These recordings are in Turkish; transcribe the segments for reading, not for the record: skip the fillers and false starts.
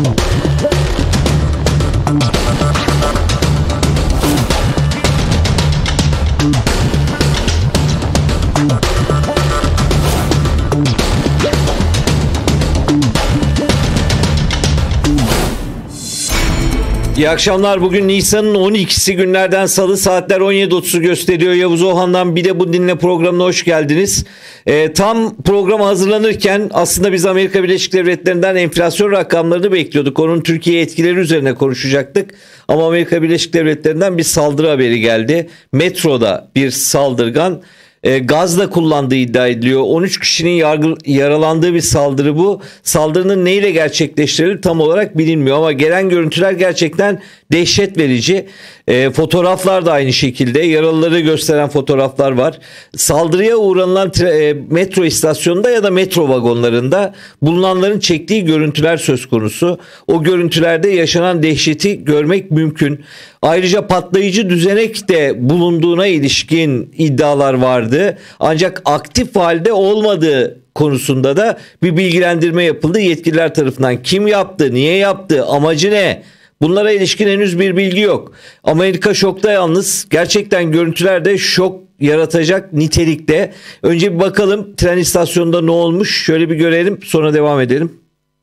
İyi akşamlar. Bugün Nisan'ın 12'si, günlerden salı, saatler 17.30'u gösteriyor. Yavuz Ohan'dan Bir de Bu Dinle programına hoş geldiniz. Tam programa hazırlanırken aslında biz Amerika Birleşik Devletleri'nden enflasyon rakamlarını bekliyorduk. Onun Türkiye etkileri üzerine konuşacaktık. Ama Amerika Birleşik Devletleri'nden bir saldırı haberi geldi. Metroda bir saldırgan gazla kullandığı iddia ediliyor. 13 kişinin yaralandığı bir saldırı bu. Saldırının neyle gerçekleştirildiği tam olarak bilinmiyor ama gelen görüntüler gerçekten dehşet verici. Fotoğraflar da aynı şekilde, yaralıları gösteren fotoğraflar var. Saldırıya uğranılan metro istasyonunda ya da metro vagonlarında bulunanların çektiği görüntüler söz konusu. O görüntülerde yaşanan dehşeti görmek mümkün. Ayrıca patlayıcı düzenek de bulunduğuna ilişkin iddialar vardı. Ancak aktif halde olmadığı konusunda da bir bilgilendirme yapıldı yetkililer tarafından. Kim yaptı, niye yaptı, amacı ne? Bunlara ilişkin henüz bir bilgi yok. Amerika şokta yalnız. Gerçekten görüntüler de şok yaratacak nitelikte. Önce bir bakalım tren istasyonunda ne olmuş? Şöyle bir görelim, sonra devam edelim.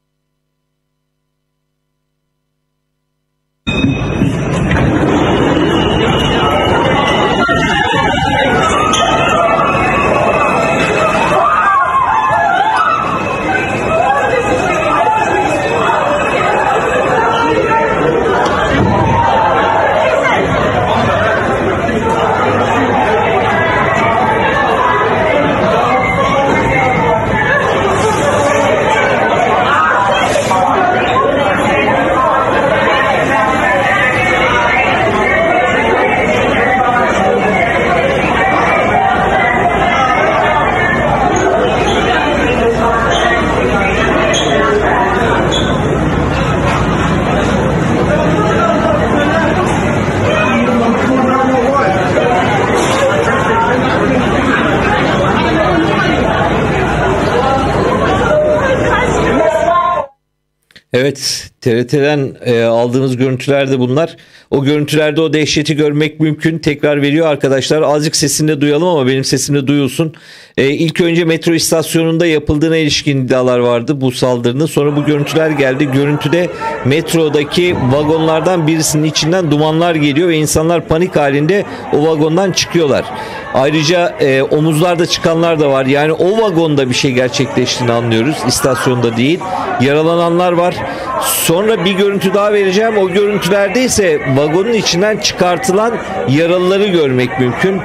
Evet, TRT'den aldığımız görüntüler de bunlar. O görüntülerde o dehşeti görmek mümkün. Tekrar veriyor arkadaşlar. Azıcık sesini de duyalım ama benim sesim de duyulsun. İlk önce metro istasyonunda yapıldığına ilişkin iddialar vardı bu saldırının. Sonra bu görüntüler geldi. Görüntüde metrodaki vagonlardan birisinin içinden dumanlar geliyor ve insanlar panik halinde o vagondan çıkıyorlar. Ayrıca omuzlarda çıkanlar da var. Yani o vagonda bir şey gerçekleştiğini anlıyoruz. İstasyonda değil. Yaralananlar var. Sonra bir görüntü daha vereceğim. O görüntülerde ise vagonun içinden çıkartılan yaralıları görmek mümkün.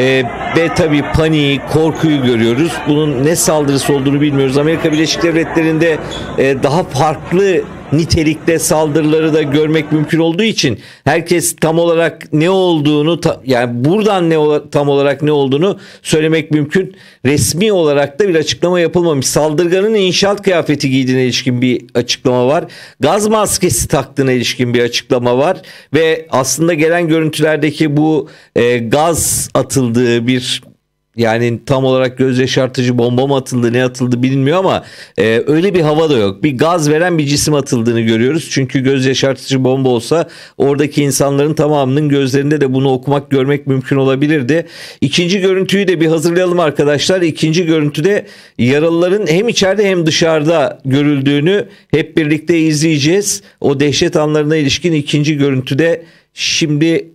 Ve tabii paniği, korkuyu görüyoruz. Bunun ne saldırısı olduğunu bilmiyoruz. Amerika Birleşik Devletleri'nde daha farklı nitelikte saldırıları da görmek mümkün olduğu için herkes tam olarak ne olduğunu, yani buradan tam olarak ne olduğunu söylemek mümkün. Resmi olarak da bir açıklama yapılmamış. Saldırganın inşaat kıyafeti giydiğine ilişkin bir açıklama var. Gaz maskesi taktığına ilişkin bir açıklama var ve aslında gelen görüntülerdeki bu gaz atıldığı bir, yani tam olarak göz yaşartıcı bomba mı atıldı, ne atıldı bilinmiyor ama öyle bir hava da yok. Bir gaz veren bir cisim atıldığını görüyoruz. Çünkü göz yaşartıcı bomba olsa oradaki insanların tamamının gözlerinde de bunu okumak, görmek mümkün olabilirdi. İkinci görüntüyü de bir hazırlayalım arkadaşlar. İkinci görüntüde yaralıların hem içeride hem dışarıda görüldüğünü hep birlikte izleyeceğiz. O dehşet anlarına ilişkin ikinci görüntüde şimdi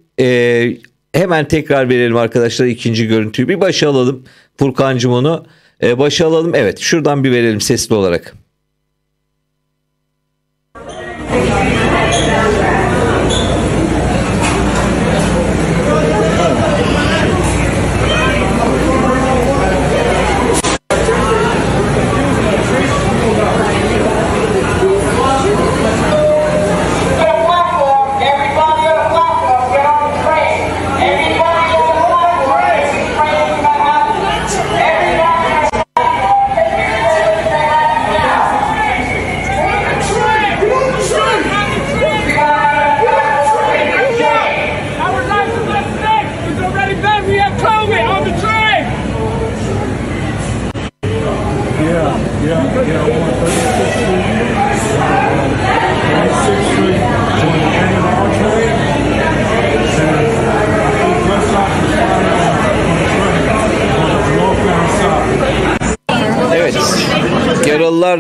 hemen tekrar verelim arkadaşlar ikinci görüntüyü. Bir başa alalım Furkancığım onu. Başa alalım. Evet, şuradan bir verelim sesli olarak.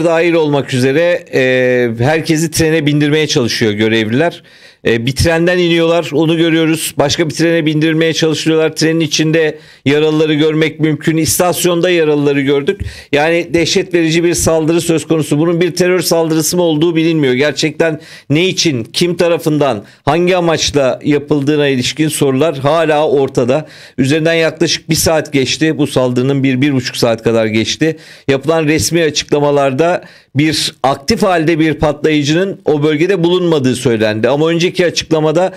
kadınlar dahil olmak üzere herkesi trene bindirmeye çalışıyor görevliler. Bir trenden iniyorlar, onu görüyoruz. Başka bir trene bindirmeye çalışıyorlar. Trenin içinde yaralıları görmek mümkün. İstasyonda yaralıları gördük. Yani dehşet verici bir saldırı söz konusu. Bunun bir terör saldırısı mı olduğu bilinmiyor. Gerçekten ne için, kim tarafından, hangi amaçla yapıldığına ilişkin sorular hala ortada. Üzerinden yaklaşık bir saat geçti. Bu saldırının bir buçuk saat kadar geçti. Yapılan resmi açıklamalarda bir aktif halde bir patlayıcının o bölgede bulunmadığı söylendi. Ama önceki açıklamada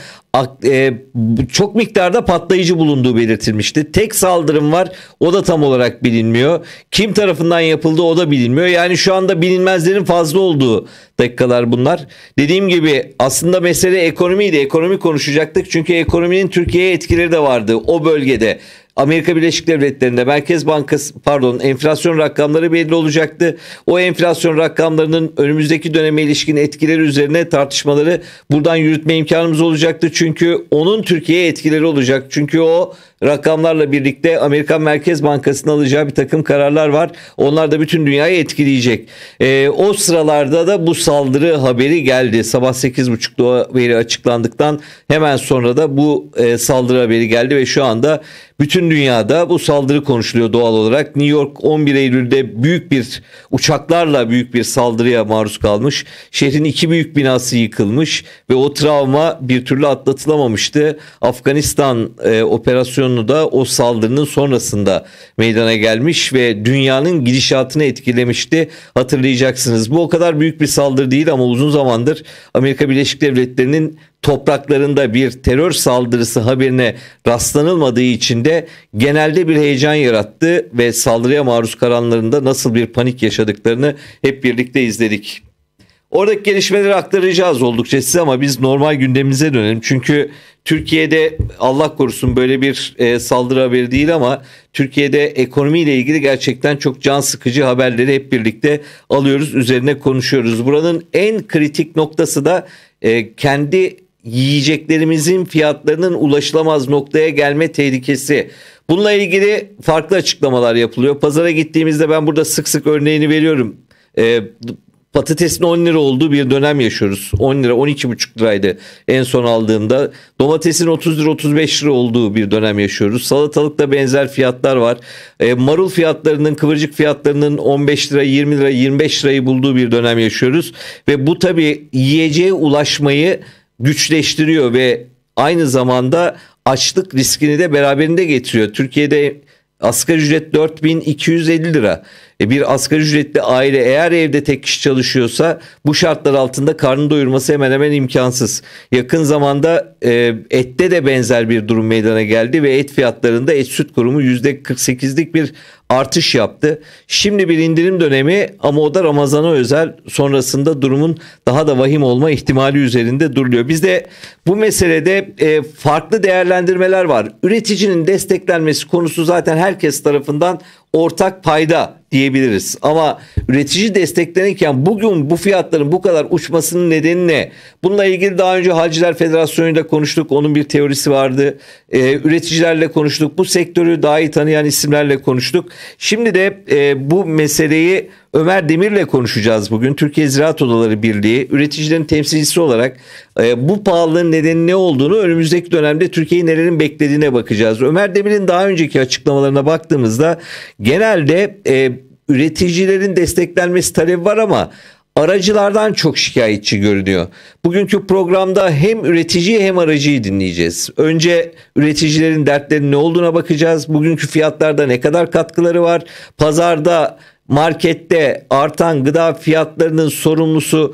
çok miktarda patlayıcı bulunduğu belirtilmişti. Tek saldırım var, o da tam olarak bilinmiyor. Kim tarafından yapıldığı o da bilinmiyor. Yani şu anda bilinmezlerin fazla olduğu dakikalar bunlar. Dediğim gibi aslında mesele ekonomiydi. Ekonomi konuşacaktık çünkü ekonominin Türkiye'ye etkileri de vardı o bölgede. Amerika Birleşik Devletleri'nde Merkez Bankası enflasyon rakamları belli olacaktı. O enflasyon rakamlarının önümüzdeki döneme ilişkin etkileri üzerine tartışmaları buradan yürütme imkanımız olacaktı. Çünkü onun Türkiye'ye etkileri olacak. Çünkü o rakamlarla birlikte Amerikan Merkez Bankası'nın alacağı bir takım kararlar var. Onlar da bütün dünyayı etkileyecek. O sıralarda da bu saldırı haberi geldi. Sabah 8.30'da haberi açıklandıktan hemen sonra da bu saldırı haberi geldi ve şu anda bütün dünyada bu saldırı konuşuluyor doğal olarak. New York 11 Eylül'de uçaklarla büyük bir saldırıya maruz kalmış. Şehrin 2 büyük binası yıkılmış ve o travma bir türlü atlatılamamıştı. Afganistan operasyonu da o saldırının sonrasında meydana gelmiş ve dünyanın gidişatını etkilemişti. Hatırlayacaksınız. Bu o kadar büyük bir saldırı değil ama uzun zamandır Amerika Birleşik Devletleri'nin topraklarında bir terör saldırısı haberine rastlanılmadığı için de genelde bir heyecan yarattı ve saldırıya maruz kalanların da nasıl bir panik yaşadıklarını hep birlikte izledik. Oradaki gelişmeleri aktaracağız oldukça size ama biz normal gündemimize dönelim. Çünkü Türkiye'de Allah korusun böyle bir saldırı haberi değil ama Türkiye'de ekonomiyle ilgili gerçekten çok can sıkıcı haberleri hep birlikte alıyoruz, üzerine konuşuyoruz. Buranın en kritik noktası da kendi yiyeceklerimizin fiyatlarının ulaşılamaz noktaya gelme tehlikesi. Bununla ilgili farklı açıklamalar yapılıyor. Pazara gittiğimizde ben burada sık sık örneğini veriyorum. Patatesin 10 lira olduğu bir dönem yaşıyoruz. 10 lira 12,5 liraydı en son aldığımda. Domatesin 30 lira 35 lira olduğu bir dönem yaşıyoruz. Salatalıkta benzer fiyatlar var. Marul fiyatlarının, kıvırcık fiyatlarının 15 lira 20 lira 25 lirayı bulduğu bir dönem yaşıyoruz. Ve bu tabii yiyeceğe ulaşmayı güçleştiriyor ve aynı zamanda açlık riskini de beraberinde getiriyor. Türkiye'de asgari ücret 4.250 lira. Bir asgari ücretli aile eğer evde tek kişi çalışıyorsa bu şartlar altında karnını doyurması hemen hemen imkansız. Yakın zamanda ette de benzer bir durum meydana geldi ve et fiyatlarında Et Süt Kurumu %48'lik bir artış yaptı. Şimdi bir indirim dönemi ama o da Ramazan'a özel, sonrasında durumun daha da vahim olma ihtimali üzerinde duruluyor. Bizde bu meselede farklı değerlendirmeler var. Üreticinin desteklenmesi konusu zaten herkes tarafından ortak payda diyebiliriz. Ama üretici desteklenirken bugün bu fiyatların bu kadar uçmasının nedeni ne? Bununla ilgili daha önce Halciler Federasyonu ile konuştuk. Onun bir teorisi vardı. Üreticilerle konuştuk. Bu sektörü daha iyi tanıyan isimlerle konuştuk. Şimdi de bu meseleyi Ömer Demir'le konuşacağız bugün. Türkiye Ziraat Odaları Birliği üreticilerin temsilcisi olarak bu pahalılığın nedeni ne olduğunu, önümüzdeki dönemde Türkiye'yi nelerin beklediğine bakacağız. Ömer Demir'in daha önceki açıklamalarına baktığımızda genelde üreticilerin desteklenmesi talebi var ama aracılardan çok şikayetçi görünüyor. Bugünkü programda hem üreticiyi hem aracıyı dinleyeceğiz. Önce üreticilerin dertlerinin ne olduğuna bakacağız. Bugünkü fiyatlarda ne kadar katkıları var? Pazarda, markette artan gıda fiyatlarının sorumlusu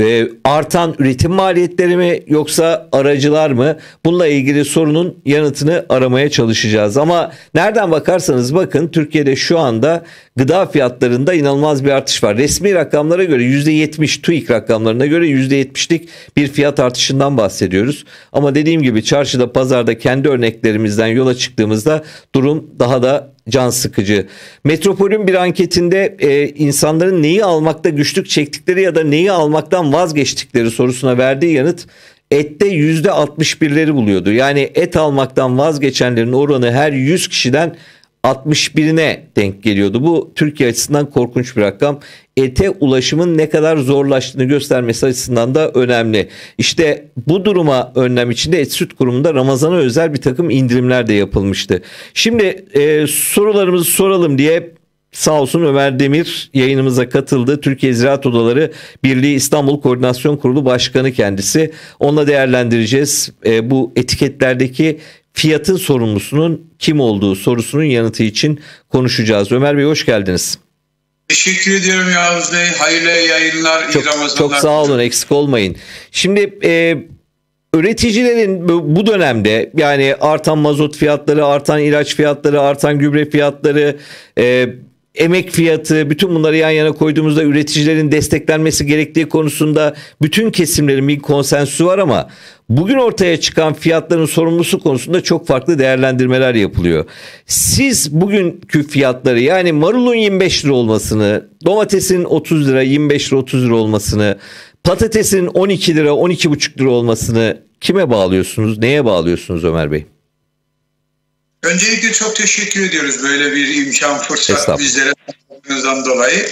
artan üretim maliyetleri mi yoksa aracılar mı? Bununla ilgili sorunun yanıtını aramaya çalışacağız. Ama nereden bakarsanız bakın Türkiye'de şu anda gıda fiyatlarında inanılmaz bir artış var. Resmi rakamlara göre %70, TÜİK rakamlarına göre %70'lik bir fiyat artışından bahsediyoruz. Ama dediğim gibi çarşıda, pazarda kendi örneklerimizden yola çıktığımızda durum daha da can sıkıcı. Metropol'ün bir anketinde insanların neyi almakta güçlük çektikleri ya da neyi almaktan vazgeçtikleri sorusuna verdiği yanıt ette %61'leri buluyordu. Yani et almaktan vazgeçenlerin oranı her 100 kişiden 61'ine denk geliyordu. Bu Türkiye açısından korkunç bir rakam. Ete ulaşımın ne kadar zorlaştığını göstermesi açısından da önemli. İşte bu duruma önlem içinde Et Süt Kurumu'nda Ramazan'a özel bir takım indirimler de yapılmıştı. Şimdi sorularımızı soralım diye sağ olsun Ömer Demir yayınımıza katıldı. Türkiye Ziraat Odaları Birliği İstanbul Koordinasyon Kurulu Başkanı kendisi. Onunla değerlendireceğiz. Bu etiketlerdeki fiyatın sorumlusunun kim olduğu sorusunun yanıtı için konuşacağız. Ömer Bey hoş geldiniz. Teşekkür ediyorum Yavuz Bey. Hayırlı yayınlar, iyi Ramazanlar. Çok sağ olun, eksik olmayın. Şimdi üreticilerin bu dönemde yani artan mazot fiyatları, artan ilaç fiyatları, artan gübre fiyatları, emek fiyatı, bütün bunları yan yana koyduğumuzda üreticilerin desteklenmesi gerektiği konusunda bütün kesimlerin bir konsensüsü var ama bugün ortaya çıkan fiyatların sorumlusu konusunda çok farklı değerlendirmeler yapılıyor. Siz bugünkü fiyatları yani marulun 25 lira olmasını, domatesin 30 lira, 25 lira, 30 lira olmasını, patatesin 12 lira, 12,5 lira olmasını kime bağlıyorsunuz, neye bağlıyorsunuz Ömer Bey? Öncelikle çok teşekkür ediyoruz böyle bir imkan, fırsat bizlere tanıdığınızdan dolayı.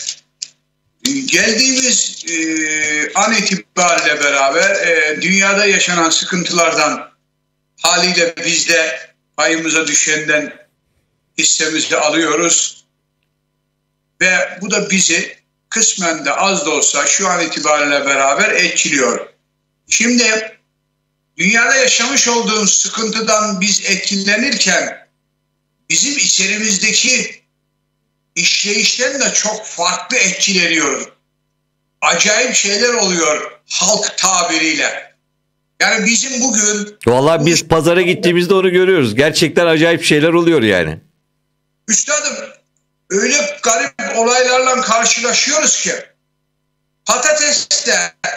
Geldiğimiz an itibariyle beraber dünyada yaşanan sıkıntılardan haliyle biz de payımıza düşenden hissemizi alıyoruz. Ve bu da bizi kısmen de az da olsa şu an itibariyle beraber etkiliyor. Şimdi dünyada yaşamış olduğumuz sıkıntıdan biz etkilenirken bizim içerimizdeki işleyişten de çok farklı etkileniyoruz. Acayip şeyler oluyor halk tabiriyle. Yani bizim bugün... Vallahi biz pazara gittiğimizde onu görüyoruz. Gerçekten acayip şeyler oluyor yani. Üstadım öyle garip olaylarla karşılaşıyoruz ki patateste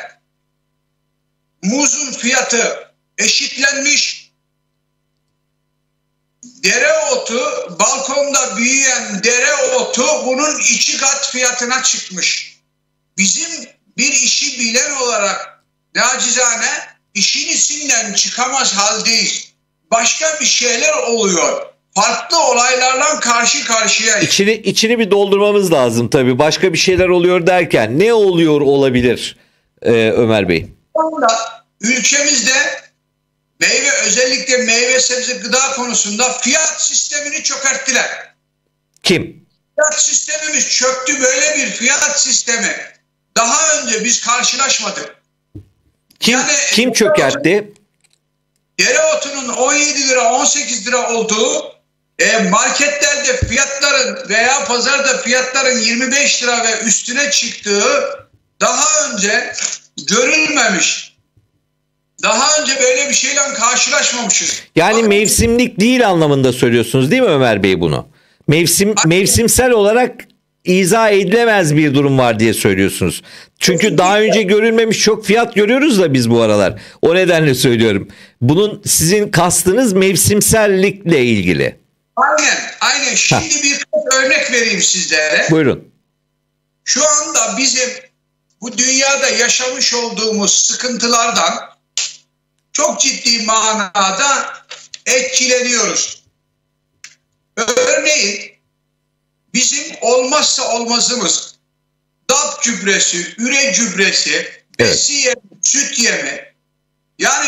muzun fiyatı eşitlenmiş, dereotu, balkonda büyüyen dereotu bunun 2 kat fiyatına çıkmış. Bizim bir işi bilen olarak nacizane işin içinden çıkamaz haldeyiz. Başka bir şeyler oluyor. Farklı olaylarla karşı karşıyayız. İçini bir doldurmamız lazım tabii. Başka bir şeyler oluyor derken ne oluyor olabilir Ömer Bey? Ülkemizde özellikle meyve sebze gıda konusunda fiyat sistemini çökerttiler. Kim? Fiyat sistemimiz çöktü, böyle bir fiyat sistemi daha önce biz karşılaşmadık. Kim çökertti? Dereotunun 17 lira 18 lira olduğu marketlerde fiyatların veya pazarda fiyatların 25 lira ve üstüne çıktığı daha önce görülmemiş. Daha önce böyle bir şeyle karşılaşmamışız. Yani mevsimlik değil anlamında söylüyorsunuz değil mi Ömer Bey bunu? Mevsimsel olarak izah edilemez bir durum var diye söylüyorsunuz. Çünkü daha önce görülmemiş çok fiyat görüyoruz da biz bu aralar. O nedenle söylüyorum. Bunun sizin kastınız mevsimsellikle ilgili. Aynen. Şimdi bir örnek vereyim sizlere. Buyurun. Şu anda bizim bu dünyada yaşamış olduğumuz sıkıntılardan çok ciddi manada etkileniyoruz. Örneğin bizim olmazsa olmazımız DAP gübresi, üre gübresi, besi yemi, süt yemi, yani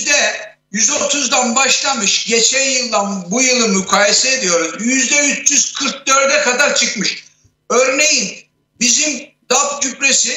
%130'dan başlamış, geçen yıldan bu yılı mukayese ediyoruz, %344'e kadar çıkmış. Örneğin bizim DAP gübresi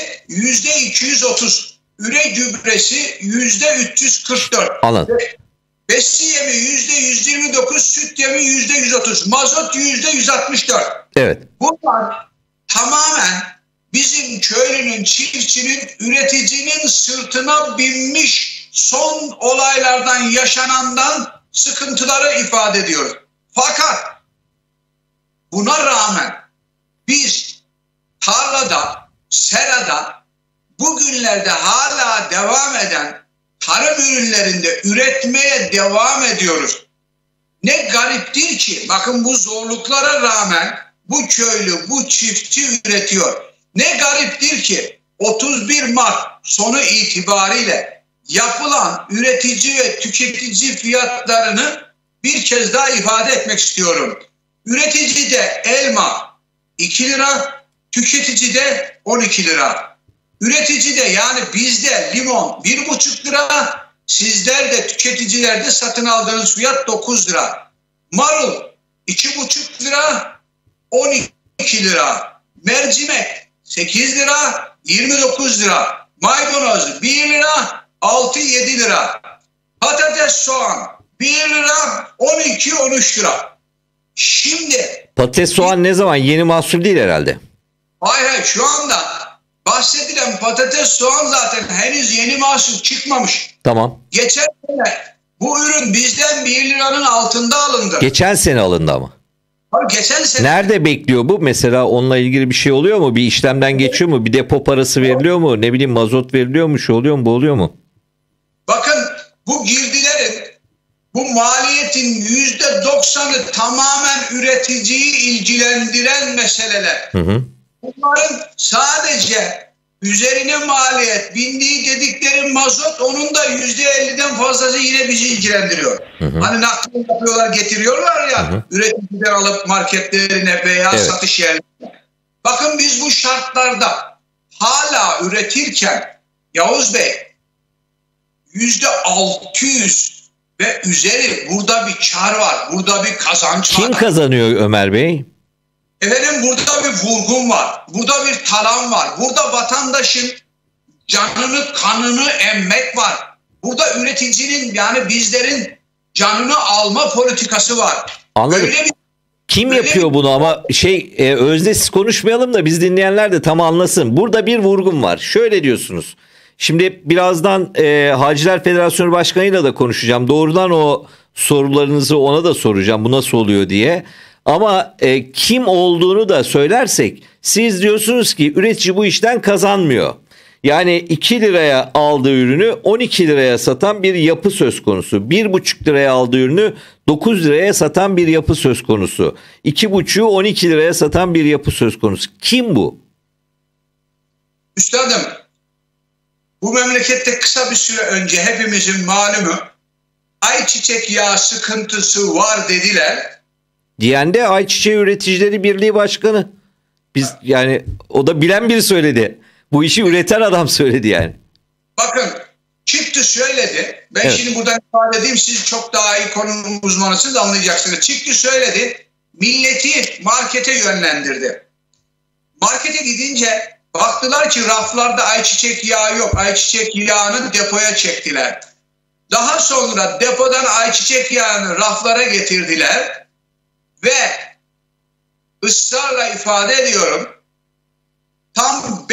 %230, üre gübresi %344. Anladım. Besi yemi %129, süt yemi %130, mazot %164. Evet. Bunlar tamamen bizim köylünün, çiftçinin, üreticinin sırtına binmiş son olaylardan yaşanandan sıkıntıları ifade ediyor. Fakat buna rağmen biz tarlada, serada bugünlerde hala devam eden tarım ürünlerinde üretmeye devam ediyoruz. Ne gariptir ki bakın bu zorluklara rağmen bu köylü, bu çiftçi üretiyor. Ne gariptir ki 31 Mart sonu itibariyle yapılan üretici ve tüketici fiyatlarını bir kez daha ifade etmek istiyorum. Üreticide elma 2 lira, tüketicide 12 lira. Üreticide yani bizde limon 1,5 lira, sizlerde tüketicilerde satın aldığınız fiyat 9 lira. Marul 2,5 lira, 12 lira. Mercimek 8 lira, 29 lira. Maydanoz 1 lira, 6-7 lira. Patates, soğan 1 lira, 12-13 lira. Şimdi Patates soğan ne zaman? Yeni mahsul değil herhalde. hayır şu anda bahsedilen patates soğan zaten henüz yeni mahsul çıkmamış. Tamam. Geçen sene bu ürün bizden 1 liranın altında alındı. Geçen sene alındı ama. Geçen sene. Nerede bekliyor bu? Mesela onunla ilgili bir şey oluyor mu? Bir işlemden geçiyor mu? Bir depo parası veriliyor mu? Ne bileyim mazot veriliyor mu? Şu oluyor mu? Bu oluyor mu? Bakın bu girdilerin, bu maliyetin %90'ı tamamen üreticiyi ilgilendiren meseleler. Hı hı. Bunların sadece üzerine maliyet bindiği dedikleri mazot, onun da %50'den fazlası yine bizi ilgilendiriyor. Hı hı. Hani nakliye yapıyorlar, getiriyorlar ya, hı hı. üreticiden alıp marketlerine veya Evet. satış yerlerine. Bakın biz bu şartlarda hala üretirken Yavuz Bey %600 ve üzeri burada bir kar var, burada bir kazanç var. Kim kazanıyor Ömer Bey? Efendim burada bir vurgun var, burada bir talan var, burada vatandaşın canını kanını emmek var. Burada üreticinin yani bizlerin canını alma politikası var. Anladım. Böyle bir Kim Böyle yapıyor bunu ama öznesiz konuşmayalım da biz dinleyenler de tam anlasın. Burada bir vurgun var. Şöyle diyorsunuz. Şimdi birazdan Haciler Federasyonu Başkanı'yla da konuşacağım. Doğrudan o sorularınızı ona da soracağım. Bu nasıl oluyor diye. Ama kim olduğunu da söylersek siz diyorsunuz ki üretici bu işten kazanmıyor. Yani 2 liraya aldığı ürünü 12 liraya satan bir yapı söz konusu. 1,5 liraya aldığı ürünü 9 liraya satan bir yapı söz konusu. 2,5'u 12 liraya satan bir yapı söz konusu. Kim bu? üstadım, bu memlekette kısa bir süre önce hepimizin malumu ayçiçek yağı sıkıntısı var dediler. Diyen de Ayçiçeği Üreticileri Birliği Başkanı. Biz yani o da bilen biri söyledi. Bu işi üreten adam söyledi yani. Bakın çıktı söyledi. Ben Evet. şimdi buradan ifade edeyim. Siz çok daha iyi konunun uzmanısınız, anlayacaksınız. Çıktı söyledi. Milleti markete yönlendirdi. Markete gidince baktılar ki raflarda ayçiçek yağı yok. Ayçiçek yağını depoya çektiler. Daha sonra depodan ayçiçek yağını raflara getirdiler. Ve ısrarla ifade ediyorum, tam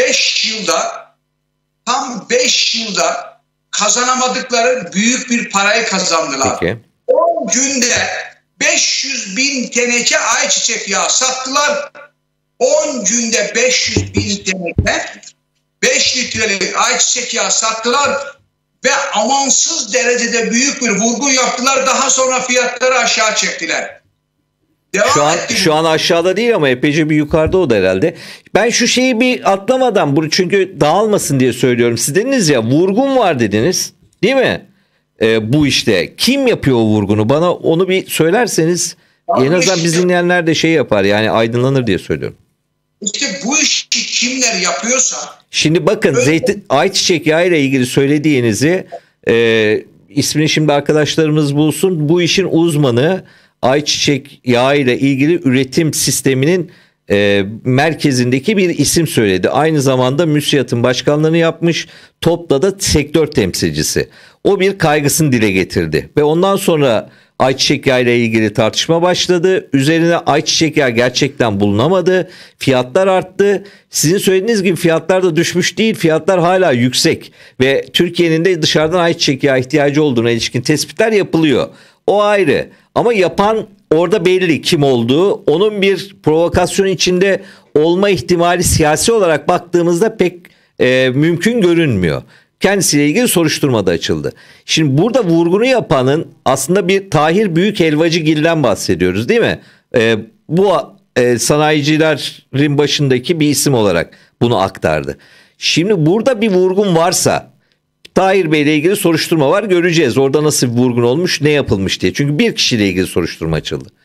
5 yılda kazanamadıkları büyük bir parayı kazandılar. Peki. 10 günde 500.000 teneke ayçiçek yağı sattılar. 10 günde 500.000 teneke 5 litrelik ayçiçek yağı sattılar ve amansız derecede büyük bir vurgun yaptılar. Daha sonra fiyatları aşağı çektiler. Şu an aşağıda değil ama epeyce bir yukarıda o da herhalde. Ben şu şeyi bir atlamadan bunu çünkü dağılmasın diye söylüyorum. Siz dediniz ya vurgun var dediniz değil mi? Bu işte kim yapıyor o vurgunu? Bana onu bir söylerseniz en azından biz dinleyenler de şey yapar yani aydınlanır diye söylüyorum. İşte bu işi kimler yapıyorsa. Şimdi bakın ayçiçek yağı ile ilgili söylediğinizi ismini şimdi arkadaşlarımız bulsun. Bu işin uzmanı ayçiçek yağı ile ilgili üretim sisteminin merkezindeki bir isim söyledi. Aynı zamanda MÜSİAD'ın başkanlığını yapmış, TOP'ta da sektör temsilcisi. O bir kaygısını dile getirdi ve ondan sonra ayçiçek yağı ile ilgili tartışma başladı. Üzerine ayçiçek yağı gerçekten bulunamadı. Fiyatlar arttı. Sizin söylediğiniz gibi fiyatlar da düşmüş değil. Fiyatlar hala yüksek ve Türkiye'nin de dışarıdan ayçiçek yağı ihtiyacı olduğuna ilişkin tespitler yapılıyor. O ayrı. Ama yapan orada belli kim olduğu. Onun bir provokasyon içinde olma ihtimali siyasi olarak baktığımızda pek mümkün görünmüyor. Kendisiyle ilgili soruşturma da açıldı. Şimdi burada vurgunu yapanın aslında bir Tahir Büyükhelvacıgil'den bahsediyoruz değil mi? Bu sanayicilerin başındaki bir isim olarak bunu aktardı. Şimdi burada bir vurgun varsa Tahir Bey ile ilgili soruşturma var, göreceğiz. Orada nasıl bir vurgun olmuş, ne yapılmış diye. Çünkü bir kişiyle ilgili soruşturma açıldı.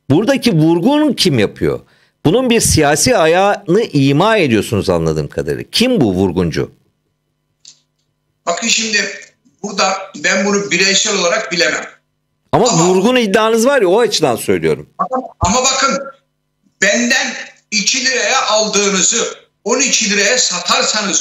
Buradaki vurgun kim yapıyor? Bunun bir siyasi ayağını ima ediyorsunuz anladığım kadarıyla. Kim bu vurguncu? Bakın şimdi burada ben bunu bireysel olarak bilemem. Ama vurgun iddianız var ya, o açıdan söylüyorum. Ama bakın, benden 2 liraya aldığınızı 12 liraya satarsanız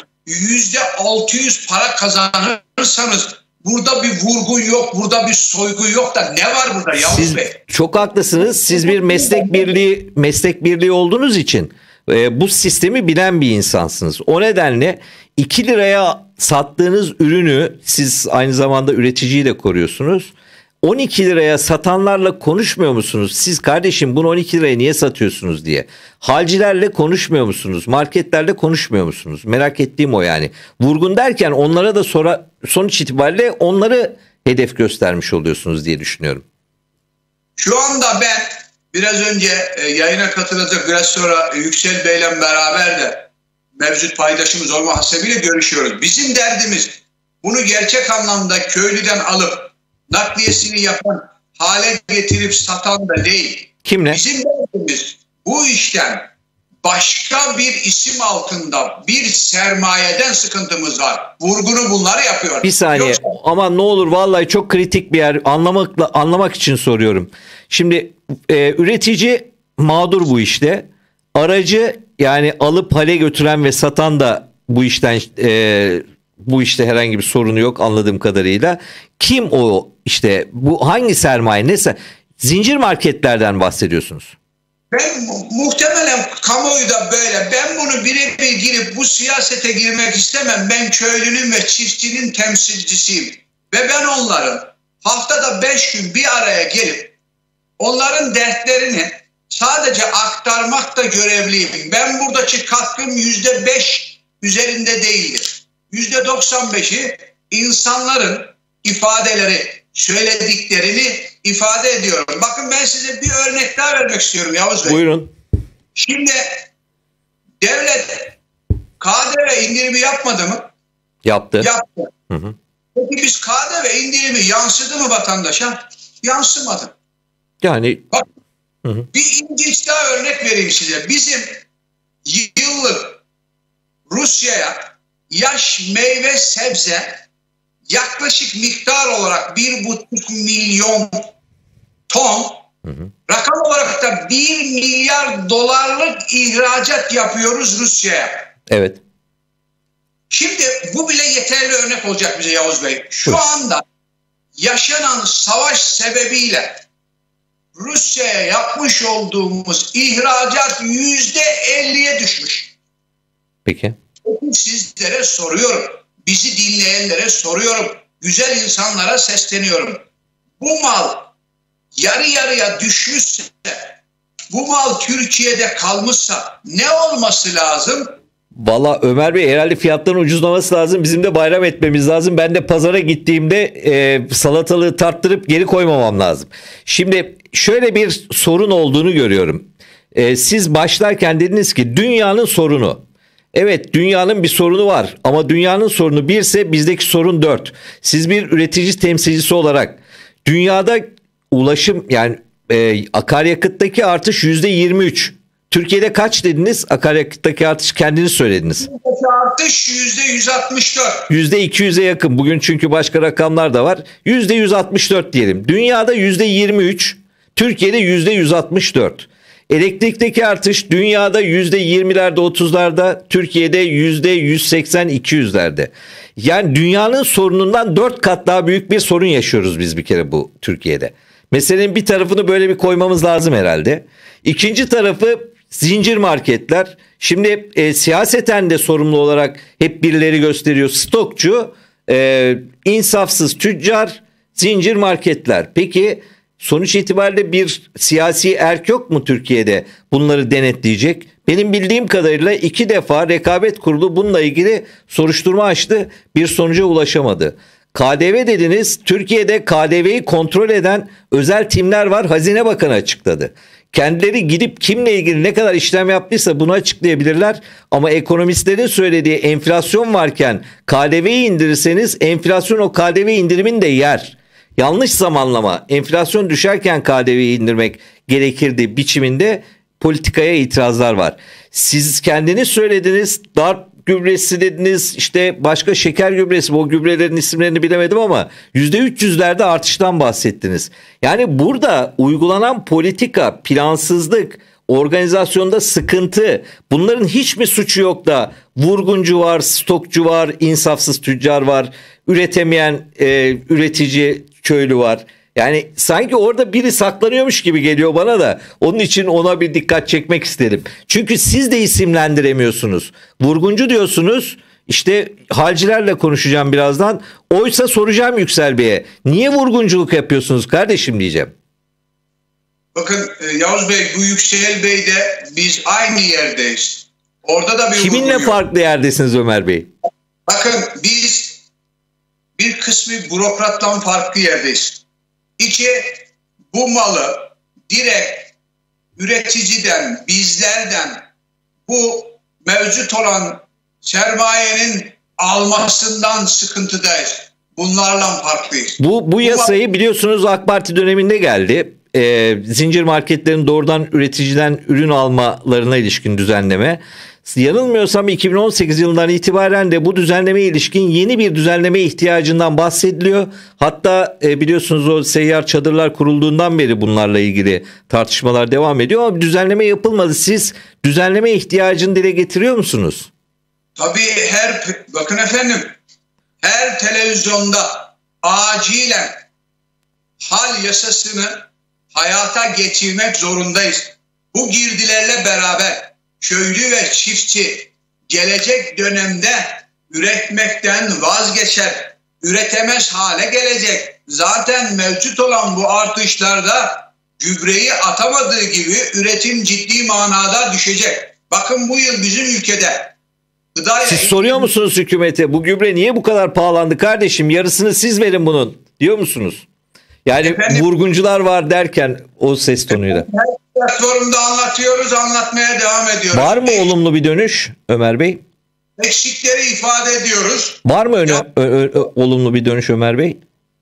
%600 para kazanırsanız burada bir vurgun yok, burada bir soygun yok da ne var burada Yavuz Bey? Çok haklısınız. Siz bir meslek birliği olduğunuz için bu sistemi bilen bir insansınız. O nedenle 2 liraya sattığınız ürünü, siz aynı zamanda üreticiyi de koruyorsunuz. 12 liraya satanlarla konuşmuyor musunuz? Siz kardeşim bunu 12 liraya niye satıyorsunuz diye. Halcilerle konuşmuyor musunuz? Marketlerle konuşmuyor musunuz? Merak ettiğim o yani. Vurgun derken onlara da sonuç itibariyle onları hedef göstermiş oluyorsunuz diye düşünüyorum. Şu anda ben biraz önce yayına katılacak, biraz sonra Yüksel Bey'le beraber de mevcut paydaşımız olma hasebiyle görüşüyoruz. Bizim derdimiz bunu gerçek anlamda köylüden alıp nakliyesini yapan, hale getirip satan da değil. Kim ne? Bizim derdimiz bu işten başka bir isim altında bir sermayeden sıkıntımız var. Vurgunu bunlar yapıyor. Bir saniye. Yoksa... Ama ne olur, vallahi çok kritik bir yer. Anlamak için soruyorum. Şimdi üretici mağdur bu işte. Aracı, yani alıp hale götüren ve satan da bu işten bu işte herhangi bir sorunu yok anladığım kadarıyla. Kim o işte, bu hangi sermaye, neyse, zincir marketlerden bahsediyorsunuz. Ben muhtemelen kamuoyu da böyle. Ben bunu birebir girip bu siyasete girmek istemem. Ben köylünün ve çiftçinin temsilcisiyim. Ve ben onların haftada 5 gün bir araya gelip onların dertlerini sadece aktarmakta görevliyim. Ben buradaki katkım %5 üzerinde değildir. %95'i insanların ifadeleri, söylediklerini ifade ediyorum. Bakın, ben size bir örnek daha vermek istiyorum Yavuz Bey. Buyurun. Şimdi devlet KDV indirimi yapmadı mı? Yaptı. Yaptı. Hı hı. Peki biz KDV indirimi yansıdı mı vatandaşa? Yansımadı. Yani bak, bir ilginç daha örnek vereyim size. Bizim yıllık Rusya'ya yaş meyve sebze yaklaşık miktar olarak 1,5 milyon ton, rakam olarak da 1 milyar dolarlık ihracat yapıyoruz Rusya'ya. evet. Şimdi bu bile yeterli örnek olacak bize Yavuz Bey. Şu anda yaşanan savaş sebebiyle Rusya'ya yapmış olduğumuz ihracat %50'ye düşmüş. Peki. Sizlere soruyorum, bizi dinleyenlere soruyorum, güzel insanlara sesleniyorum. Bu mal yarı yarıya düşmüşse, bu mal Türkiye'de kalmışsa ne olması lazım? Valla Ömer Bey, herhalde fiyatların ucuzlaması lazım. Bizim de bayram etmemiz lazım. Ben de pazara gittiğimde salatalığı tarttırıp geri koymamam lazım. Şimdi şöyle bir sorun olduğunu görüyorum. Siz başlarken dediniz ki dünyanın sorunu. Evet, dünyanın bir sorunu var ama dünyanın sorunu 1 ise bizdeki sorun 4. Siz bir üretici temsilcisi olarak dünyada ulaşım, yani akaryakıttaki artış %23. Türkiye'de kaç dediniz? Akaryakıttaki artış kendiniz söylediniz. Artış %164. %200'e yakın. Bugün çünkü başka rakamlar da var. %164 diyelim. Dünyada %23, Türkiye'de %164. Elektrikteki artış dünyada %20'lerde 30'larda, Türkiye'de %180-200'lerde. Yani dünyanın sorunundan 4 kat daha büyük bir sorun yaşıyoruz biz bir kere bu Türkiye'de. Meselenin bir tarafını böyle bir koymamız lazım herhalde. İkinci tarafı zincir marketler. Şimdi siyaseten de sorumlu olarak hep birileri gösteriyor. Stokçu, insafsız tüccar, zincir marketler. Peki sonuç itibariyle bir siyasi erk yok mu Türkiye'de bunları denetleyecek? Benim bildiğim kadarıyla 2 defa Rekabet Kurulu bununla ilgili soruşturma açtı, bir sonuca ulaşamadı. KDV dediniz. Türkiye'de KDV'yi kontrol eden özel timler var. Hazine Bakanı açıkladı. Kendileri gidip kimle ilgili ne kadar işlem yaptıysa bunu açıklayabilirler. Ama ekonomistlerin söylediği enflasyon varken KDV'yi indirirseniz enflasyon o KDV indirimini de yer. yanlış zamanlama, enflasyon düşerken KDV'yi indirmek gerekirdi biçiminde politikaya itirazlar var. Siz kendiniz söylediniz, darp gübresi dediniz, işte başka şeker gübresi, o gübrelerin isimlerini bilemedim ama %300'lerde artıştan bahsettiniz. Yani burada uygulanan politika, plansızlık, organizasyonda sıkıntı, bunların hiç mi suçu yok da vurguncu var, stokçu var, insafsız tüccar var, üretemeyen üretici köylü var. Yani sanki orada biri saklanıyormuş gibi geliyor bana da. Onun için ona bir dikkat çekmek isterim. Çünkü siz de isimlendiremiyorsunuz. Vurguncu diyorsunuz. İşte halcilerle konuşacağım birazdan. Oysa soracağım Yüksel Bey'e. Niye vurgunculuk yapıyorsunuz kardeşim diyeceğim. Bakın Yavuz Bey, bu Yüksel Bey de biz aynı yerdeyiz. Orada da bir kiminle farklı yerdesiniz Ömer Bey? Bakın biz bir kısmı bürokrattan farklı yerdeyiz. İki, bu malı direkt üreticiden, bizlerden bu mevcut olan sermayenin almasından sıkıntıdayız. Bunlarla farklıyız. Bu yasayı biliyorsunuz AK Parti döneminde geldi. Zincir marketlerin doğrudan üreticiden ürün almalarına ilişkin düzenleme. Yanılmıyorsam 2018 yılından itibaren de bu düzenlemeye ilişkin yeni bir düzenleme ihtiyacından bahsediliyor. Hatta biliyorsunuz o seyyar çadırlar kurulduğundan beri bunlarla ilgili tartışmalar devam ediyor ama düzenleme yapılmadı. Siz düzenleme ihtiyacını dile getiriyor musunuz? Tabii bakın efendim, her televizyonda acilen hal yasasını hayata geçirmek zorundayız. Bu girdilerle beraber köylü ve çiftçi gelecek dönemde üretmekten vazgeçer, üretemez hale gelecek. Zaten mevcut olan bu artışlarda gübreyi atamadığı gibi üretim ciddi manada düşecek. Bakın bu yıl bizim ülkede siz soruyor musunuz hükümete, bu gübre niye bu kadar pahalandı kardeşim, yarısını siz verin bunun diyor musunuz? Yani efendim, vurguncular var derken o ses tonuyla. Platformda anlatıyoruz, anlatmaya devam ediyoruz. Var mı olumlu bir dönüş Ömer Bey? Eksikleri ifade ediyoruz. Var mı olumlu bir dönüş Ömer Bey?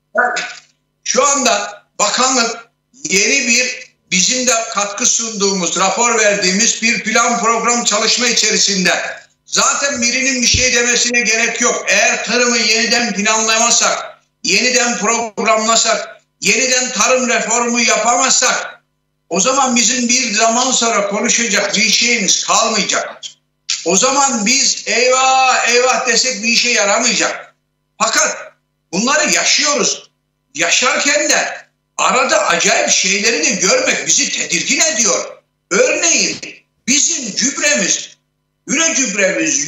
Şu anda bakanlık yeni bir, bizim de katkı sunduğumuz, rapor verdiğimiz bir plan program çalışma içerisinde. Zaten birinin bir şey demesine gerek yok. Eğer tarımı yeniden planlamasak, yeniden programlasak, yeniden tarım reformu yapamazsak, o zaman bizim bir zaman sonra konuşacak bir şeyimiz kalmayacak. O zaman biz eyvah eyvah desek bir işe yaramayacak. Fakat bunları yaşıyoruz. Yaşarken de arada acayip şeyleri de görmek bizi tedirgin ediyor. Örneğin bizim gübremiz, üre gübremiz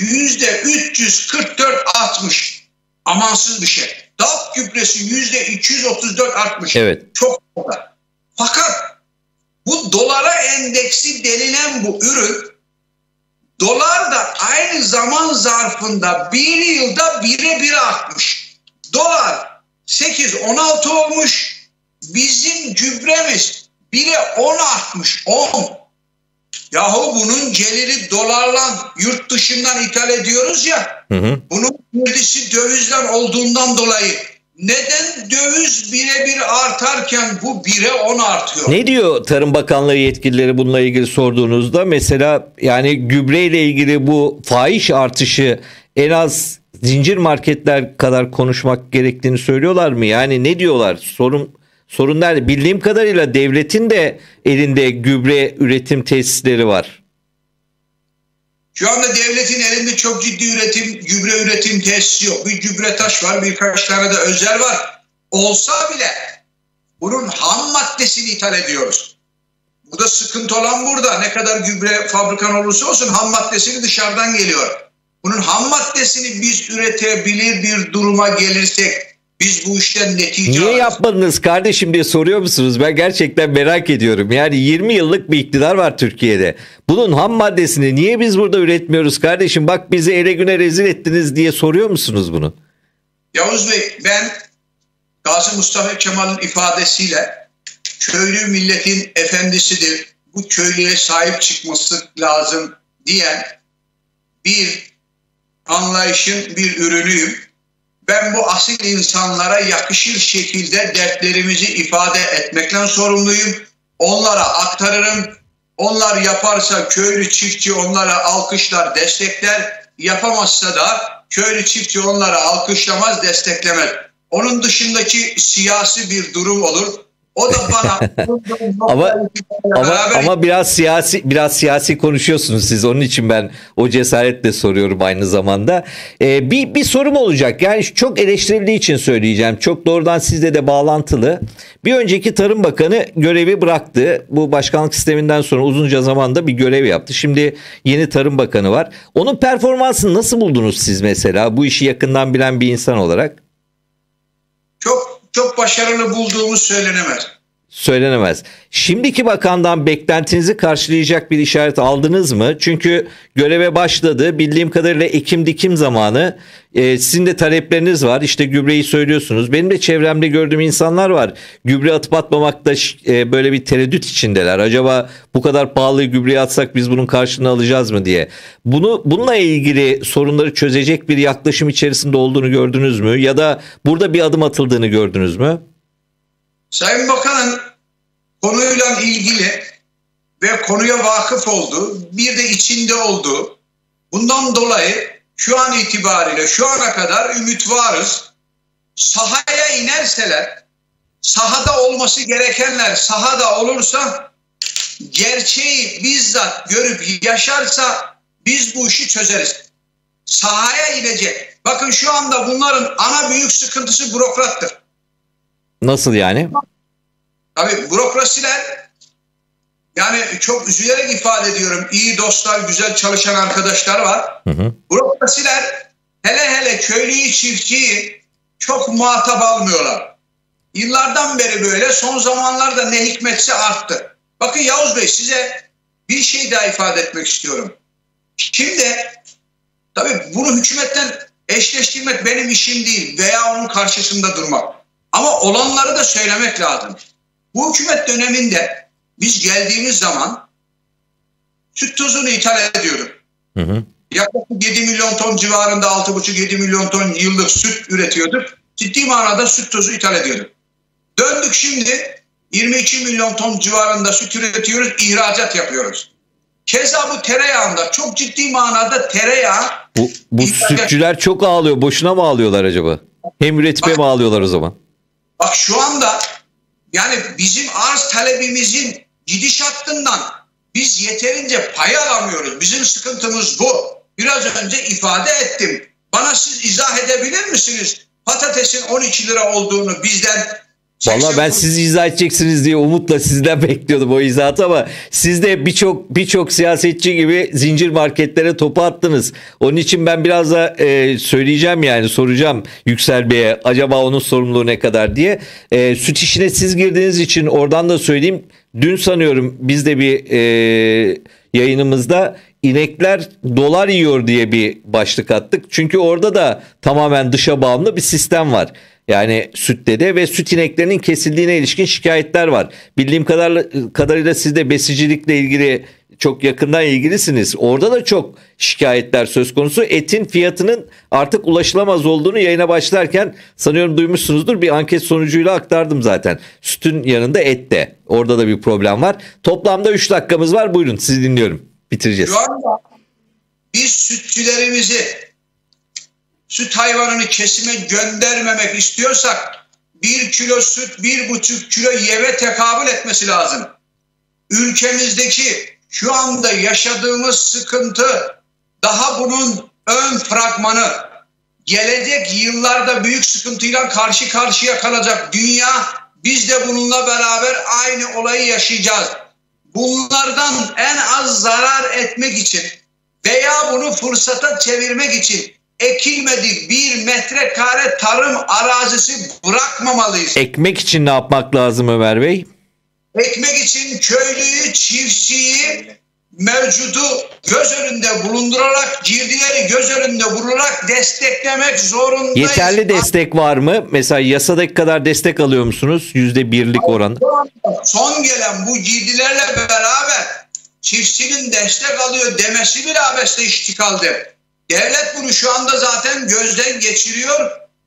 %344-60. Amansız bir şey. DAP gübresi %234-60. Evet. Çok fazla. Fakat bu dolara endeksi denilen bu ürün, dolar da aynı zaman zarfında bir yılda bire artmış. Dolar 8-16 olmuş. Bizim gübremiz 1'e 10 artmış. 10. Yahu bunun geliri dolarla yurt dışından ithal ediyoruz ya. Bunun girdisi dövizden olduğundan dolayı neden döviz birebir artarken bu 1'e 10 artıyor? Ne diyor Tarım Bakanlığı yetkilileri bununla ilgili sorduğunuzda? Mesela yani gübreyle ilgili bu fahiş artışı en az zincir marketler kadar konuşmak gerektiğini söylüyorlar mı? Yani ne diyorlar? Sorun nerede? Bildiğim kadarıyla devletin de elinde gübre üretim tesisleri var. Şu anda devletin elinde çok ciddi gübre üretim tesisi yok. Bir Gübretaş var, birkaç tane de özel var. Olsa bile bunun ham maddesini ithal ediyoruz. Burada sıkıntı olan burada. Ne kadar gübre fabrikan olursa olsun ham maddesini dışarıdan geliyor. Bunun ham maddesini biz üretebilir bir duruma gelirsek biz bu işten netice niye yapmadınız kardeşim diye soruyor musunuz? Ben gerçekten merak ediyorum. Yani 20 yıllık bir iktidar var Türkiye'de. Bunun ham maddesini niye biz burada üretmiyoruz kardeşim? Bak bizi ele güne rezil ettiniz diye soruyor musunuz bunu? Yavuz Bey, ben Gazi Mustafa Kemal'in ifadesiyle köylü milletin efendisidir, bu köylüye sahip çıkması lazım diyen bir anlayışın bir ürünüyüm. ben bu asil insanlara yakışır şekilde dertlerimizi ifade etmekle sorumluyum. Onlara aktarırım. Onlar yaparsa köylü çiftçi onlara alkışlar, destekler. Yapamazsa da köylü çiftçi onlara alkışlamaz, desteklemez. Onun dışındaki siyasi bir durum olur. O da bana ama biraz siyasi konuşuyorsunuz siz. Onun için ben o cesaretle soruyorum aynı zamanda. Bir sorum olacak. Yani çok eleştirildiği için söyleyeceğim. Çok doğrudan sizle de bağlantılı. Bir önceki Tarım Bakanı görevi bıraktı. Bu başkanlık sisteminden sonra uzunca zamanda bir görev yaptı. Şimdi yeni Tarım Bakanı var. Onun performansını nasıl buldunuz siz mesela? Bu işi yakından bilen bir insan olarak. Çok başarılı bulduğumuz Söylenemez. Şimdiki bakandan beklentinizi karşılayacak bir işaret aldınız mı? Çünkü göreve başladı. Bildiğim kadarıyla ekim dikim zamanı. Sizin de talepleriniz var. İşte gübreyi söylüyorsunuz. Benim de çevremde gördüğüm insanlar var. Gübre atıp atmamakta böyle bir tereddüt içindeler. Acaba bu kadar pahalı gübreyi atsak biz bunun karşılığını alacağız mı diye. Bununla ilgili sorunları çözecek bir yaklaşım içerisinde olduğunu gördünüz mü? Ya da burada bir adım atıldığını gördünüz mü? Sayın Bakan'ın konuyla ilgili ve konuya vakıf olduğu, bir de içinde olduğu, bundan dolayı şu an itibariyle şu ana kadar ümit varız. Sahaya inerseler, sahada olması gerekenler sahada olursa, gerçeği bizzat görüp yaşarsa biz bu işi çözeriz. Sahaya inecek. Bakın şu anda bunların ana büyük sıkıntısı bürokrattır. Nasıl yani? Tabii bürokrasiler, yani çok üzülerek ifade ediyorum, iyi dostlar, güzel çalışan arkadaşlar var. Bürokrasiler hele köylüyü, çiftçiyi çok muhatap almıyorlar. Yıllardan beri böyle, son zamanlarda ne hikmetse arttı. Bakın Yavuz Bey, size bir şey daha ifade etmek istiyorum. Şimdi tabii bunu hükümetten eşleştirmek benim işim değil veya onun karşısında durmak. Ama olanları da söylemek lazım. Bu hükümet döneminde biz geldiğimiz zaman süt tozunu ithal ediyorduk. Yaklaşık 7 milyon ton civarında, 6,5-7 milyon ton yıllık süt üretiyorduk. Ciddi manada süt tozu ithal ediyorduk. Döndük şimdi 22 milyon ton civarında süt üretiyoruz, ihracat yapıyoruz. Keza bu tereyağında çok ciddi manada tereyağı... Bu sütçüler çok ağlıyor. Boşuna mı ağlıyorlar acaba? Hem üretime mi ağlıyorlar o zaman? Bak şu anda yani bizim arz talebimizin gidiş hattından biz yeterince pay alamıyoruz. Bizim sıkıntımız bu. Biraz önce ifade ettim. Bana siz izah edebilir misiniz? Patatesin 12 lira olduğunu bizden... Vallahi ben siz izah edeceksiniz diye umutla sizden bekliyordum o izahatı, ama siz de birçok siyasetçi gibi zincir marketlere topu attınız. Onun için ben biraz da söyleyeceğim, yani soracağım Yüksel Bey'e, acaba onun sorumluluğu ne kadar diye. Süt işine siz girdiğiniz için oradan da söyleyeyim. Dün sanıyorum biz de bir yayınımızda inekler dolar yiyor diye bir başlık attık. Çünkü orada da tamamen dışa bağımlı bir sistem var. Yani sütte de ve süt ineklerinin kesildiğine ilişkin şikayetler var. Bildiğim kadarıyla siz de besicilikle ilgili çok yakından ilgilisiniz. Orada da çok şikayetler söz konusu. Etin fiyatının artık ulaşılamaz olduğunu yayına başlarken sanıyorum duymuşsunuzdur. Bir anket sonucuyla aktardım zaten. Sütün yanında et de. Orada da bir problem var. Toplamda 3 dakikamız var. Buyurun, sizi dinliyorum. Bitireceğiz. Şu anda biz sütçülerimizi, süt hayvanını kesime göndermemek istiyorsak 1 kilo süt 1,5 kilo yeme tekabül etmesi lazım. Ülkemizdeki şu anda yaşadığımız sıkıntı daha bunun ön fragmanı. Gelecek yıllarda büyük sıkıntıyla karşı karşıya kalacak dünya, biz de bununla beraber aynı olayı yaşayacağız. Bunlardan en az zarar etmek için veya bunu fırsata çevirmek için ekilmedik 1 metrekare tarım arazisi bırakmamalıyız. Ekmek için ne yapmak lazım Ömer Bey? Ekmek için köylüyü, çiftçiyi mevcudu göz önünde bulundurarak, girdileri göz önünde bulundurarak desteklemek zorundayız. Yeterli destek var mı? Mesela yasadaki kadar destek alıyor musunuz? %1'lik oran. Son gelen bu girdilerle beraber çiftçinin destek alıyor demesi bile abesle iştikaldir. Devlet bunu şu anda zaten gözden geçiriyor.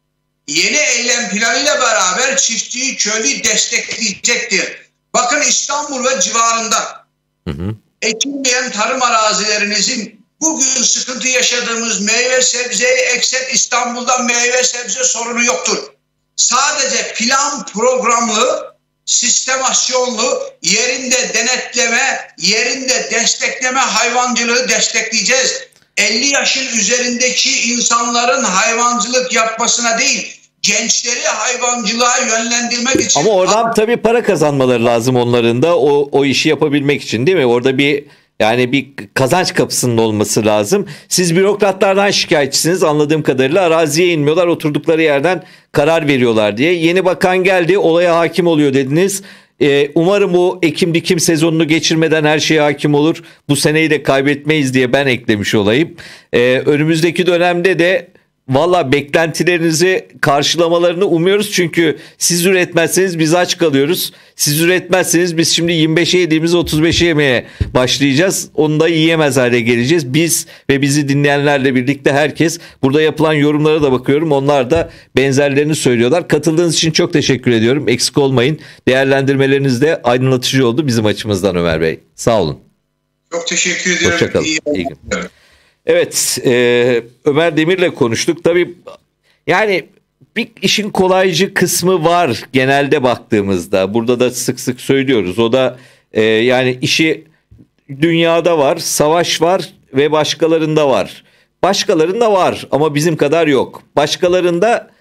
yeni eylem planıyla beraber çiftçiyi, köylüyü destekleyecektir. Bakın İstanbul ve civarında ekilmeyen tarım arazilerinizin bugün sıkıntı yaşadığımız meyve sebzeyi ekset, İstanbul'da meyve sebze sorunu yoktur. Sadece plan programlı, sistemasyonlu, yerinde denetleme, yerinde destekleme hayvancılığı destekleyeceğiz. 50 yaşın üzerindeki insanların hayvancılık yapmasına değil, gençleri hayvancılığa yönlendirmek için. Ama oradan tabii para kazanmaları lazım onların da o işi yapabilmek için, değil mi? Orada bir kazanç kapısının olması lazım. Siz bürokratlardan şikayetçisiniz anladığım kadarıyla. Araziye inmiyorlar, oturdukları yerden karar veriyorlar diye. Yeni bakan geldi, olaya hakim oluyor dediniz. Umarım bu ekim dikim sezonunu geçirmeden her şeye hakim olur. Bu seneyi de kaybetmeyiz diye ben eklemiş olayım. Önümüzdeki dönemde de valla beklentilerinizi karşılamalarını umuyoruz. Çünkü siz üretmezseniz biz aç kalıyoruz. Siz üretmezseniz biz şimdi 25'e yediğimiz 35'e yemeye başlayacağız. Onu da yiyemez hale geleceğiz. Biz ve bizi dinleyenlerle birlikte herkes, burada yapılan yorumlara da bakıyorum. Onlar da benzerlerini söylüyorlar. Katıldığınız için çok teşekkür ediyorum. Eksik olmayın. Değerlendirmeleriniz de aydınlatıcı oldu bizim açımızdan Ömer Bey. Sağ olun. Çok teşekkür ediyorum. Hoşçakalın. İyi günler. Evet, Ömer Demir'le konuştuk. Tabii yani bir işin kolaycı kısmı var genelde baktığımızda. Burada da sık sık söylüyoruz. O da yani işi dünyada var, savaş var ve başkalarında var. Başkalarında var ama bizim kadar yok. Başkalarında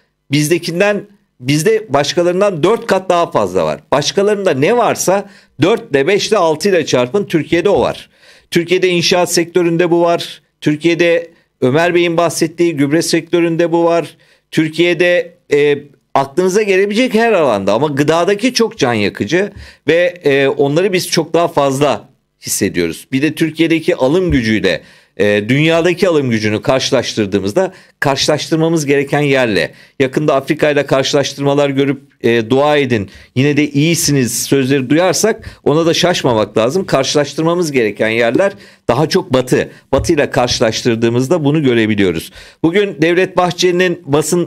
bizde başkalarından 4 kat daha fazla var. Başkalarında ne varsa 4 ile 5 ile 6 ile çarpın, Türkiye'de o var. Türkiye'de inşaat sektöründe bu var. Türkiye'de Ömer Bey'in bahsettiği gübre sektöründe bu var. Türkiye'de aklınıza gelebilecek her alanda, ama gıdadaki çok can yakıcı ve onları biz çok daha fazla hissediyoruz. Bir de Türkiye'deki alım gücüyle dünyadaki alım gücünü karşılaştırdığımızda karşılaştırmamız gereken yerle, yakında Afrika ile karşılaştırmalar görüp dua edin yine de iyisiniz sözleri duyarsak ona da şaşmamak lazım. Karşılaştırmamız gereken yerler daha çok Batı. Batı ile karşılaştırdığımızda bunu görebiliyoruz. Bugün Devlet Bahçeli'nin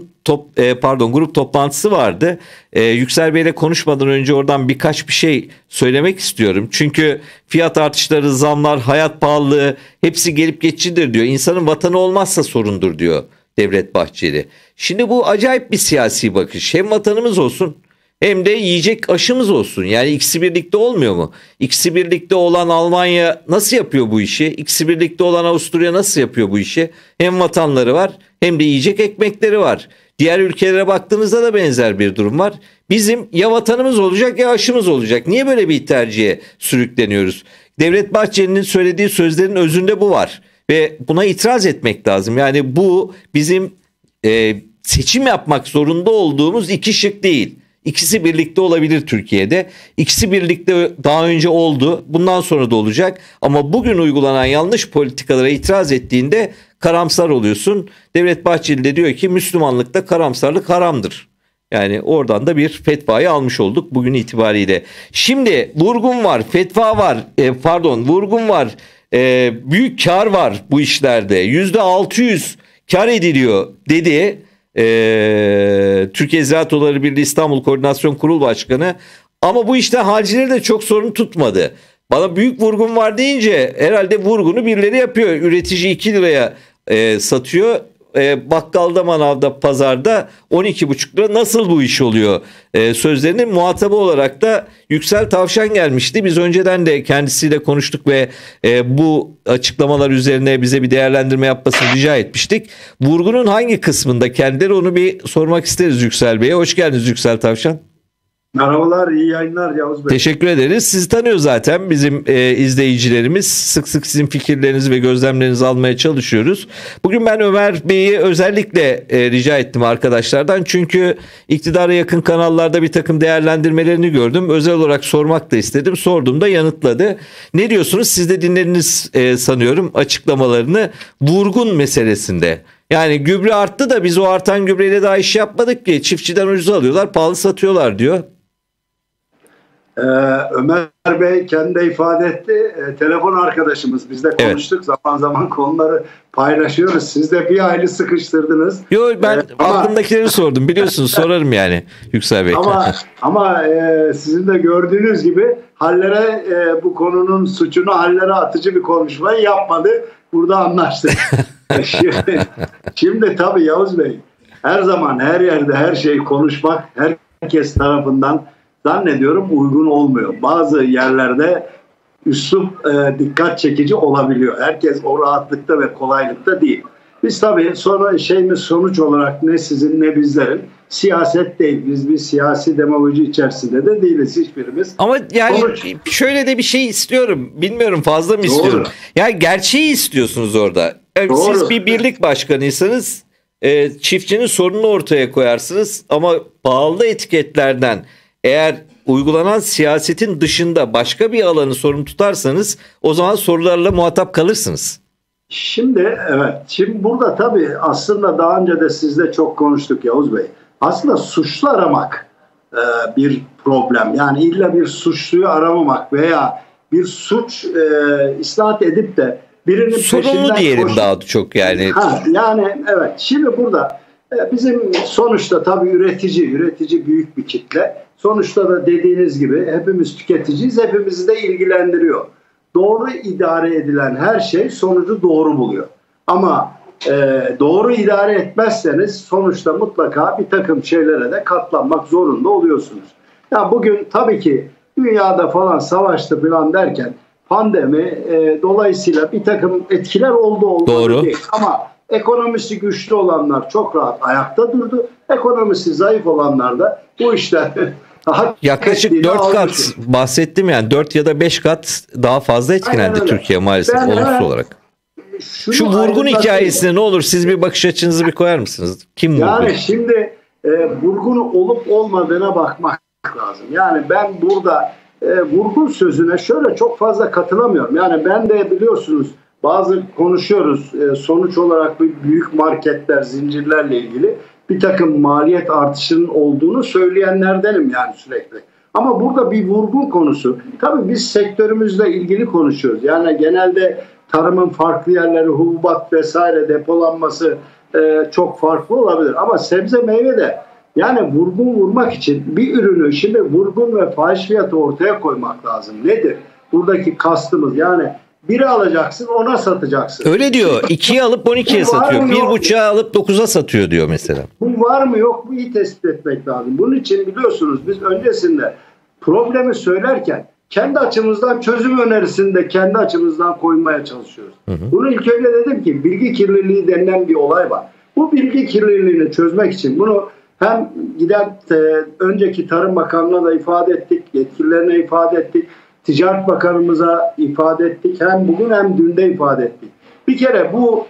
grup toplantısı vardı. Yüksel Bey'le konuşmadan önce oradan birkaç bir şey söylemek istiyorum. Çünkü fiyat artışları, zamlar, hayat pahalılığı hepsi gelip geçicidir diyor. İnsanın vatanı olmazsa sorundur diyor Devlet Bahçeli. Şimdi bu acayip bir siyasi bakış. Hem vatanımız olsun hem de yiyecek aşımız olsun. Yani ikisi birlikte olmuyor mu? İkisi birlikte olan Almanya nasıl yapıyor bu işi? İkisi birlikte olan Avusturya nasıl yapıyor bu işi? Hem vatanları var hem de yiyecek ekmekleri var. Diğer ülkelere baktığımızda da benzer bir durum var. Bizim ya vatanımız olacak ya aşımız olacak. Niye böyle bir tercihe sürükleniyoruz? Devlet Bahçeli'nin söylediği sözlerin özünde bu var. Ve buna itiraz etmek lazım. Yani bu bizim seçim yapmak zorunda olduğumuz iki şık değil. İkisi birlikte olabilir Türkiye'de. İkisi birlikte daha önce oldu. Bundan sonra da olacak. Ama bugün uygulanan yanlış politikalara itiraz ettiğinde karamsar oluyorsun. Devlet Bahçeli de diyor ki Müslümanlıkta karamsarlık haramdır. Yani oradan da bir fetvayı almış olduk bugün itibariyle. Şimdi vurgun var, fetva var, vurgun var. Büyük kar var bu işlerde. %600 kar ediliyor dedi. Türkiye Ziraat Odaları Birliği İstanbul Koordinasyon Kurulu Başkanı. Ama bu işte halcileri de çok sorun tutmadı. Bana büyük vurgun var deyince herhalde vurgunu birileri yapıyor. Üretici 2 liraya satıyor. Bakkalda, manavda, pazarda 12,5 lira, nasıl bu iş oluyor sözlerinin muhatabı olarak da Yüksel Tavşan gelmişti. Biz önceden de kendisiyle konuştuk ve bu açıklamalar üzerine bize bir değerlendirme yapmasını rica etmiştik. Vurgunun hangi kısmında kendileri, onu bir sormak isteriz Yüksel Bey'e. Hoş geldiniz Yüksel Tavşan. Merhabalar, iyi yayınlar Yavuz Bey. Teşekkür ederiz. Sizi tanıyor zaten bizim izleyicilerimiz. Sık sık sizin fikirlerinizi ve gözlemlerinizi almaya çalışıyoruz. Bugün ben Ömer Bey'i özellikle rica ettim arkadaşlardan. Çünkü iktidara yakın kanallarda bir takım değerlendirmelerini gördüm. Özel olarak sormak da istedim. Sorduğumda yanıtladı. Ne diyorsunuz? Siz de dinlediniz sanıyorum açıklamalarını vurgun meselesinde. Yani gübre arttı da biz o artan gübreyle daha iş yapmadık ki. Çiftçiden ucuz alıyorlar, pahalı satıyorlar diyor. Ömer Bey kendi de ifade etti. Telefon arkadaşımız. Biz de konuştuk. Evet. Zaman zaman konuları paylaşıyoruz. Siz de bir hayli sıkıştırdınız. Yok, ben aklımdakileri sordum. Biliyorsunuz sorarım yani Yüksel Bey. Ama sizin de gördüğünüz gibi hallere bu konunun suçunu hallere atıcı bir konuşmayı yapmadı. Burada anlaştık. Şimdi tabii Yavuz Bey, her zaman her yerde her şeyi konuşmak herkes tarafından zannediyorum uygun olmuyor. Bazı yerlerde üslup dikkat çekici olabiliyor. Herkes o rahatlıkta ve kolaylıkta değil. Biz tabii sonuç olarak ne sizin ne bizlerin siyaset değil. Biz bir siyasi demagoji içerisinde de değiliz hiçbirimiz. Ama yani şöyle de bir şey istiyorum. Bilmiyorum, fazla mı istiyorum? Yani gerçeği istiyorsunuz orada. Yani siz bir birlik başkanıysanız çiftçinin sorununu ortaya koyarsınız ama pahalı etiketlerden eğer uygulanan siyasetin dışında başka bir alanı sorun tutarsanız o zaman sorularla muhatap kalırsınız. Şimdi burada tabii aslında daha önce de sizle çok konuştuk Yavuz Bey. Aslında suçlu aramak bir problem. Yani illa bir suçluyu aramamak veya bir suç isnat edip de birinin sorunlu diyelim daha çok yani. Yani evet. Şimdi burada bizim sonuçta tabii üretici büyük bir kitle. Sonuçta da dediğiniz gibi hepimiz tüketiciyiz. Hepimizi de ilgilendiriyor. Doğru idare edilen her şey sonucu doğru buluyor. Ama doğru idare etmezseniz sonuçta mutlaka bir takım şeylere de katlanmak zorunda oluyorsunuz. Ya bugün tabii ki dünyada falan savaştı falan derken pandemi dolayısıyla bir takım etkiler oldu doğru değil. Ama ekonomisi güçlü olanlar çok rahat ayakta durdu. Ekonomisi zayıf olanlar da bu işler yaklaşık 4 kat bahsettim, yani 4 ya da 5 kat daha fazla etkilendi Türkiye maalesef olumsuz olarak. Şu vurgun hikayesine ne olur siz bir bakış açınızı bir koyar mısınız? Kim vurgun? Yani şimdi vurgun olup olmadığına bakmak lazım. Yani ben burada vurgun sözüne şöyle çok fazla katılamıyorum. Yani ben de biliyorsunuz bazı konuşuyoruz sonuç olarak büyük marketler, zincirlerle ilgili bir takım maliyet artışının olduğunu söyleyenlerdenim yani sürekli. Ama burada bir vurgun konusu. Tabii biz sektörümüzle ilgili konuşuyoruz. Yani genelde tarımın farklı yerleri, hububat vesaire depolanması çok farklı olabilir. Ama sebze meyve de yani vurgun vurmak için bir ürünü şimdi vurgun ve fahiş fiyatı ortaya koymak lazım. Nedir? Buradaki kastımız yani biri alacaksın ona satacaksın. Öyle diyor. 2'yi alıp 12'ye satıyor. 1,5'a alıp 9'a satıyor diyor mesela. Bu var mı yok mu iyi tespit etmek lazım. Bunun için biliyorsunuz biz öncesinde problemi söylerken kendi açımızdan çözüm önerisini de kendi açımızdan koymaya çalışıyoruz. Bunu ilk önce dedim ki bilgi kirliliği denilen bir olay var. Bu bilgi kirliliğini çözmek için bunu hem önceki Tarım Bakanlığı'na da ifade ettik, yetkililerine ifade ettik, Ticaret Bakanımıza ifade ettik. Hem bugün hem dün de ifade ettik. Bir kere bu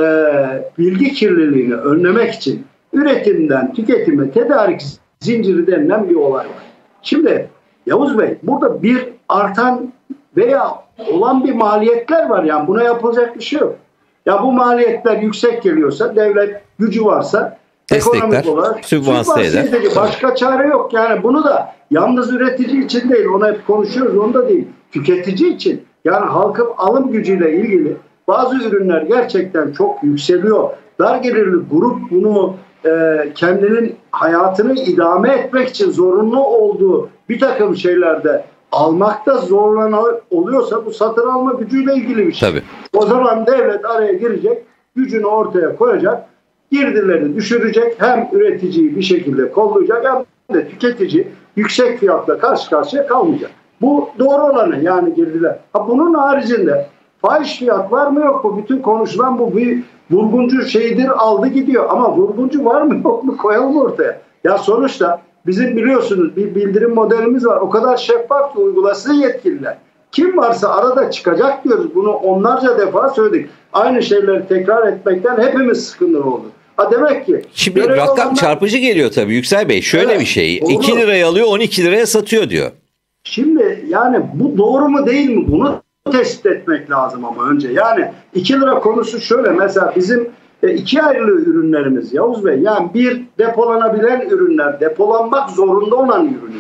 bilgi kirliliğini önlemek için üretimden tüketime tedarik zinciri denilen bir olay var. Şimdi Yavuz Bey burada bir artan veya olan bir maliyetler var. Yani buna yapılacak bir şey yok. Ya bu maliyetler yüksek geliyorsa devlet gücü varsa ekonomik olarak sübvanse eder. Başka çare yok. Yani bunu da yalnız üretici için değil, onu hep konuşuyoruz, onda değil. Tüketici için yani halkın alım gücüyle ilgili bazı ürünler gerçekten çok yükseliyor. Dar gelirli grup bunu kendinin hayatını idame etmek için zorunlu olduğu bir takım şeylerde almakta zorlanan oluyorsa bu satın alma gücüyle ilgili bir şey. Tabii. O zaman devlet araya girecek, gücünü ortaya koyacak, girdileri düşürecek, hem üreticiyi bir şekilde kollayacak hem de tüketici yüksek fiyatla karşı karşıya kalmayacak. Bu doğru olanı yani girdiler. Bunun haricinde fahiş fiyat var mı yok mu? Bütün konuşulan bu bir vurguncu şeydir, aldı gidiyor. Ama vurguncu var mı yok mu koyalım ortaya. Ya sonuçta bizim biliyorsunuz bir bildirim modelimiz var. O kadar şeffaf ki uygulasın yetkililer. Kim varsa arada çıkacak diyoruz. Bunu onlarca defa söyledik. Aynı şeyleri tekrar etmekten hepimiz sıkıntılı olduk. Demek ki şimdi rakam çarpıcı geliyor tabii Yüksel Bey. Şöyle bir şey. Doğru. 2 liraya alıyor 12 liraya satıyor diyor. Şimdi yani bu doğru mu değil mi? Bunu tespit etmek lazım ama önce. Yani 2 lira konusu şöyle. Mesela bizim 2 ayrı ürünlerimiz Yavuz Bey. Yani bir depolanabilen ürünler, depolanmak zorunda olan ürünler.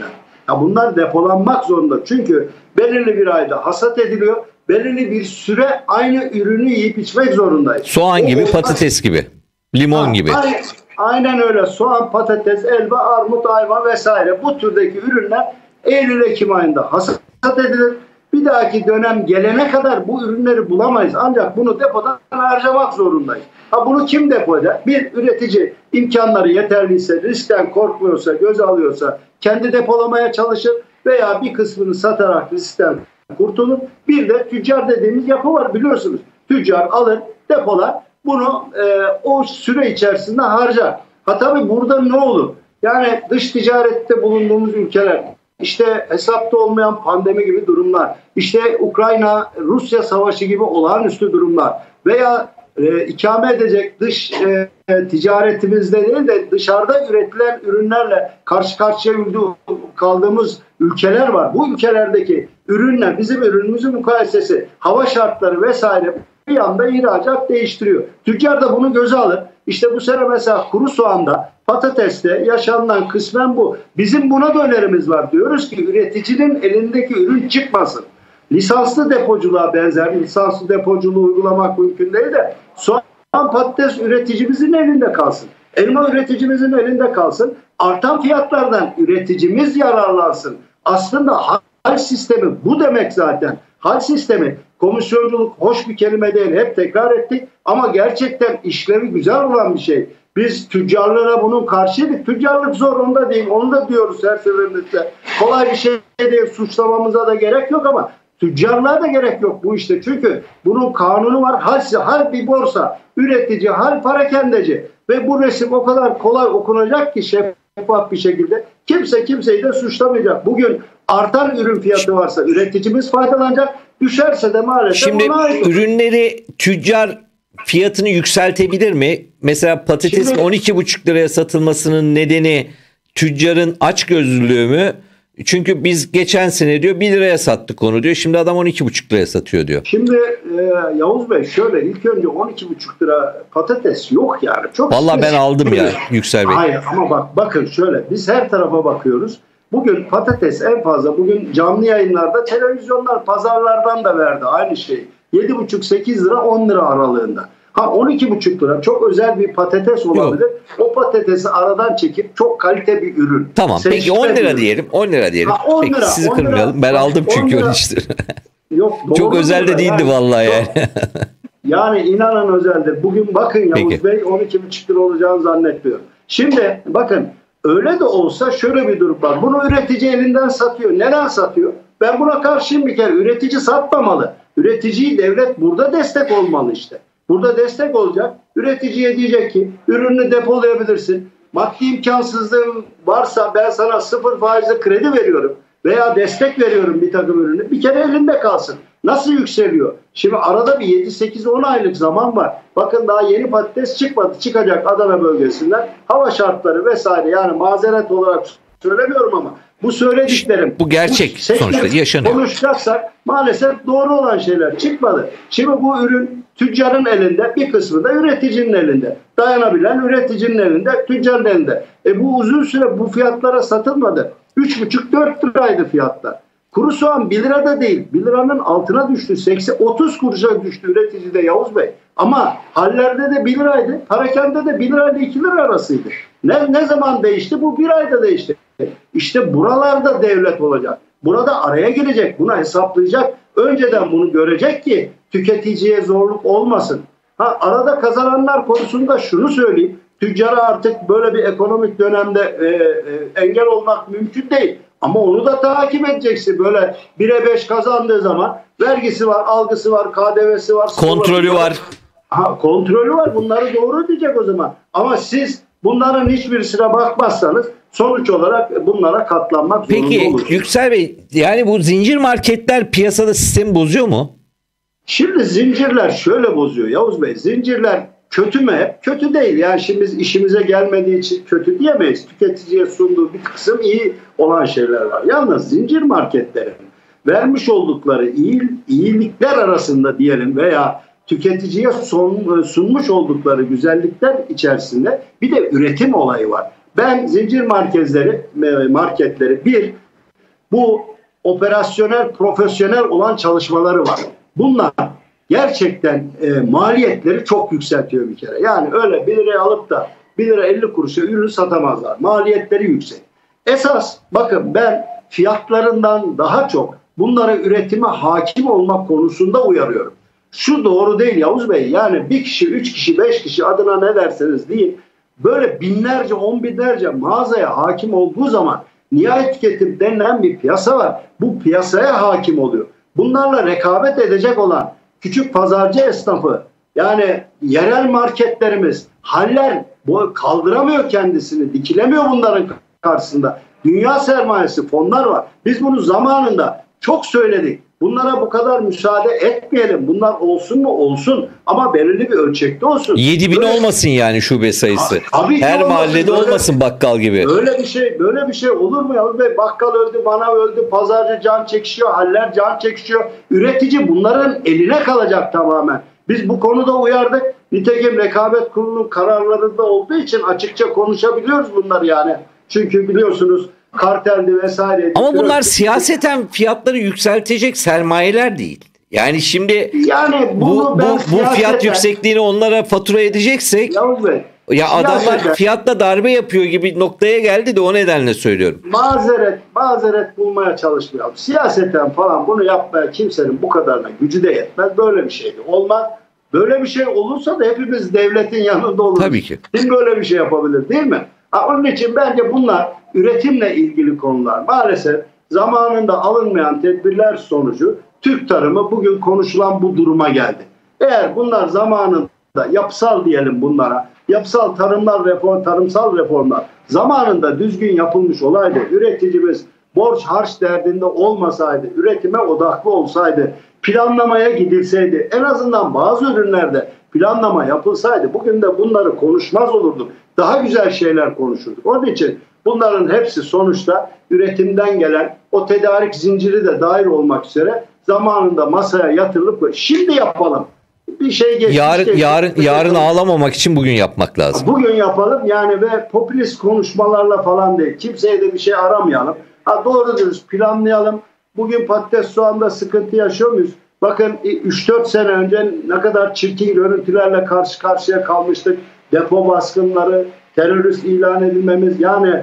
Ya bunlar depolanmak zorunda. Çünkü belirli bir ayda hasat ediliyor. Belirli bir süre aynı ürünü yiyip içmek zorundayız. Soğan gibi, patates gibi, limon gibi. Aynen öyle. Soğan, patates, elma, armut, ayva vesaire bu türdeki ürünler Eylül-Ekim ayında hasat edilir. Bir dahaki dönem gelene kadar bu ürünleri bulamayız. Ancak bunu depodan harcamak zorundayız. Bunu kim depo eder? Bir üretici imkanları yeterliyse, riskten korkmuyorsa, göze alıyorsa kendi depolamaya çalışır veya bir kısmını satarak riskten kurtulur. Bir de tüccar dediğimiz yapı var biliyorsunuz. Tüccar alır, depolar, bunu o süre içerisinde harcar. Tabii burada ne olur? Yani dış ticarette bulunduğumuz ülkeler, İşte hesapta olmayan pandemi gibi durumlar, işte Ukrayna-Rusya savaşı gibi olağanüstü durumlar veya ikame edecek dış ticaretimizde değil de dışarıda üretilen ürünlerle karşı karşıya kaldığımız ülkeler var. Bu ülkelerdeki ürünler bizim ürünümüzün mukayesesi, hava şartları vesaire bir anda ihracat değiştiriyor. Tüccar da bunu göze alır. İşte bu sene mesela kuru soğanda, patateste yaşanılan kısmen bu. Bizim buna da önerimiz var. Diyoruz ki üreticinin elindeki ürün çıkmasın. Lisanslı depoculuğa benzer, lisanslı depoculuğu uygulamak mümkün değil de soğan, patates üreticimizin elinde kalsın. Elma üreticimizin elinde kalsın. Artan fiyatlardan üreticimiz yararlansın. Aslında hal sistemi bu demek zaten. Hal sistemi, komisyonculuk hoş bir kelime değil, hep tekrar ettik ama gerçekten işlevi güzel olan bir şey. Biz tüccarlara bunun karşıydık. Tüccarlık zor, onda değil, onu da diyoruz her seferinde. Kolay bir şey değil, suçlamamıza da gerek yok ama tüccarlığa da gerek yok bu işte. Çünkü bunun kanunu var. Hal bir borsa, üretici, hal parakendeci ve bu resim o kadar kolay okunacak ki şeffaf bir şekilde kimse kimseyi de suçlamayacak. Bugün artan ürün fiyatı varsa üreticimiz faydalanacak. Düşerse de maalesef şimdi ürünleri tüccar fiyatını yükseltebilir mi? Mesela patatesin 12,5 liraya satılmasının nedeni tüccarın açgözlülüğü mü? Çünkü biz geçen sene diyor 1 liraya sattık onu diyor. Şimdi adam 12,5 liraya satıyor diyor. Şimdi Yavuz Bey şöyle, ilk önce 12,5 lira patates yok yani. Çok vallahi ben aldım ya Yüksel Bey. Hayır ama bakın şöyle, biz her tarafa bakıyoruz. Bugün patates en fazla, bugün canlı yayınlarda, televizyonlar, pazarlardan da verdi aynı şeyi. 7,5-8 lira 10 lira aralığında. 12,5 lira çok özel bir patates olabilir. Yok. O patatesi aradan çekip çok kalite bir ürün. Tamam peki 10 lira diyelim. 10 lira diyelim. 10 peki lira, sizi 10 kırmayalım. lira, Ben aldım çünkü onun işte. Yok, çok özel de değildi yani, vallahi yani. Yani inanın özeldir. Bugün bakın Yavuz Bey 12,5 lira olacağını zannetmiyorum. Şimdi bakın öyle de olsa şöyle bir durum var. Bunu üretici elinden satıyor. Neden satıyor? Ben buna karşıyım bir kere. Üretici satmamalı. Üreticiyi devlet burada destek olmalı işte. Burada destek olacak. Üreticiye diyecek ki ürünü depolayabilirsin. Maddi imkansızlığın varsa ben sana 0 faizle kredi veriyorum veya destek veriyorum bir takım ürünü. Bir kere elinde kalsın. Nasıl yükseliyor? Şimdi arada bir 7-8-10 aylık zaman var. Bakın daha yeni patates çıkmadı. Çıkacak Adana bölgesinden. Hava şartları vesaire, yani mazeret olarak söylemiyorum ama bu söylediklerim, bu gerçek sonuçta yaşanıyor. Konuşacaksak maalesef doğru olan şeyler çıkmadı. Şimdi bu ürün tüccarın elinde, bir kısmı da üreticinin elinde. Dayanabilen üreticinin elinde, tüccarın elinde. Bu uzun süre bu fiyatlara satılmadı. 3,5-4 liraydı fiyatlar. Kuru soğan 1 lira da değil. 1 liranın altına düştü. 30 kuruşa düştü üreticide Yavuz Bey. Ama hallerde de 1 liraydı. Parakende de 1 lirayla 2 lira arasıydı. Ne zaman değişti? Bu 1 ayda değişti. İşte buralarda devlet olacak. Burada araya girecek. Buna hesaplayacak. Önceden bunu görecek ki tüketiciye zorluk olmasın. Arada kazananlar konusunda şunu söyleyeyim. Tüccara artık böyle bir ekonomik dönemde engel olmak mümkün değil. Ama onu da takip edeceksin. Böyle 1'e 5 kazandığı zaman vergisi var, algısı var, KDV'si var. Kontrolü var. Kontrolü var. Bunları doğru diyecek o zaman. Ama siz bunların hiçbirisine bakmazsanız sonuç olarak bunlara katlanmak zorunda olursunuz. Peki Yüksel Bey, yani bu zincir marketler piyasada sistemi bozuyor mu? Şimdi zincirler şöyle bozuyor Yavuz Bey. Zincirler kötü mü? Kötü değil. Yani şimdi biz işimize gelmediği için kötü diyemeyiz. Tüketiciye sunduğu bir kısım iyi olan şeyler var. Yalnız zincir marketlerin vermiş oldukları iyilikler arasında diyelim veya tüketiciye sunmuş oldukları güzellikler içerisinde bir de üretim olayı var. Ben zincir marketleri bir bu operasyonel, profesyonel olan çalışmaları var. Bunlar gerçekten maliyetleri çok yükseltiyor bir kere. Yani öyle 1 liraya alıp da 1 lira 50 kuruşa ürün satamazlar. Maliyetleri yüksek. Esas bakın ben fiyatlarından daha çok bunlara üretime hakim olmak konusunda uyarıyorum. Şu doğru değil Yavuz Bey. Yani bir kişi, 3 kişi, 5 kişi adına ne derseniz deyin. Böyle binlerce, 10 binlerce mağazaya hakim olduğu zaman nihayet tüketim denilen bir piyasa var. Bu piyasaya hakim oluyor. Bunlarla rekabet edecek olan küçük pazarcı esnafı, yani yerel marketlerimiz, haller kaldıramıyor kendisini, dikilemiyor bunların karşısında. Dünya sermayesi, fonlar var. Biz bunu zamanında çok söyledik. Bunlara bu kadar müsaade etmeyelim. Bunlar olsun mu? Olsun. Ama belirli bir ölçekte olsun. 7.000 olmasın yani şube sayısı. Her olmasın, mahallede olmasın bakkal gibi. Böyle bir şey olur mu ya? Bakkal öldü, manav öldü, pazarcı can çekişiyor, haller can çekişiyor. Üretici bunların eline kalacak tamamen. Biz bu konuda uyardık. Nitekim Rekabet Kurulu'nun kararlarında olduğu için açıkça konuşabiliyoruz bunları yani. Çünkü biliyorsunuz karteldi vesaire. Ama bunlar siyaseten fiyatları yükseltecek sermayeler değil. Yani şimdi bu fiyat yüksekliğini onlara fatura edeceksek ya adamlar fiyatla darbe yapıyor gibi noktaya geldi de o nedenle söylüyorum. Mazeret bulmaya çalışmıyor. Siyaseten falan bunu yapmaya kimsenin bu kadarına gücü de yetmez. Böyle bir şey de olmaz. Böyle bir şey olursa da hepimiz devletin yanında oluruz. Tabii ki. Kim böyle bir şey yapabilir değil mi? Onun için bence bunlar üretimle ilgili konular. Maalesef zamanında alınmayan tedbirler sonucu Türk tarımı bugün konuşulan bu duruma geldi. Eğer bunlar zamanında yapısal diyelim bunlara, yapısal tarımsal reformlar zamanında düzgün yapılmış olaydı, üreticimiz borç harç derdinde olmasaydı, üretime odaklı olsaydı, planlamaya gidilseydi, en azından bazı ürünlerde planlama yapılsaydı bugün de bunları konuşmaz olurduk. Daha güzel şeyler konuşurduk. Onun için bunların hepsi sonuçta üretimden gelen o tedarik zinciri de dahil olmak üzere zamanında masaya yatırılıp şimdi yapalım. Bir şey geçmiş. Yarın ağlamamak için bugün yapmak lazım. Bugün yapalım yani ve popülist konuşmalarla falan değil. Kimseye de bir şey aramayalım. Doğru dürüst planlayalım. Bugün patates soğanda sıkıntı yaşıyor muyuz? Bakın 3-4 sene önce ne kadar çirkin görüntülerle karşı karşıya kalmıştık. Depo baskınları, terörist ilan edilmemiz, yani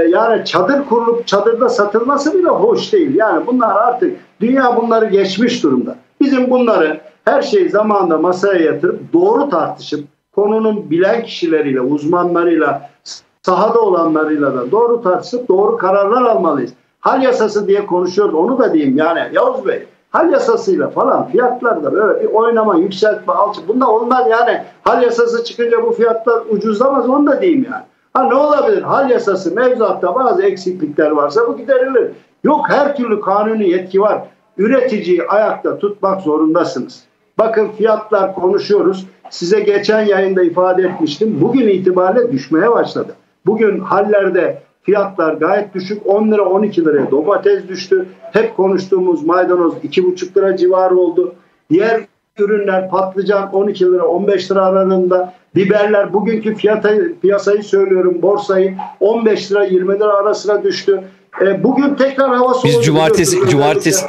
çadır kurulup çadırda satılması bile hoş değil. Yani bunlar artık dünya bunları geçmiş durumda. Bizim bunları her şeyi zamanında masaya yatırıp doğru tartışıp konunun bilen kişileriyle, uzmanlarıyla, sahada olanlarıyla da doğru tartışıp doğru kararlar almalıyız. Hal yasası diye konuşuyoruz, onu da diyeyim yani Yavuz Bey. Hal yasasıyla falan fiyatlarda böyle bir oynama, yükseltme, alçı bunda olmaz yani. Hal yasası çıkınca bu fiyatlar ucuzlamaz, onu da diyeyim yani. Ne olabilir? Hal yasası mevzuatta bazı eksiklikler varsa bu giderilir. Yok, her türlü kanuni yetki var. Üreticiyi ayakta tutmak zorundasınız. Bakın fiyatlar konuşuyoruz. Size geçen yayında ifade etmiştim. Bugün itibariyle düşmeye başladı. Bugün hallerde fiyatlar gayet düşük. 10 lira 12 liraya domates düştü. Hep konuştuğumuz maydanoz 2,5 lira civarı oldu. Diğer ürünler patlıcan 12 lira 15 lira aralığında. Biberler bugünkü piyasayı söylüyorum, borsayı 15 lira 20 lira arasına düştü. Bugün tekrar hava soğudu. Biz cumartesi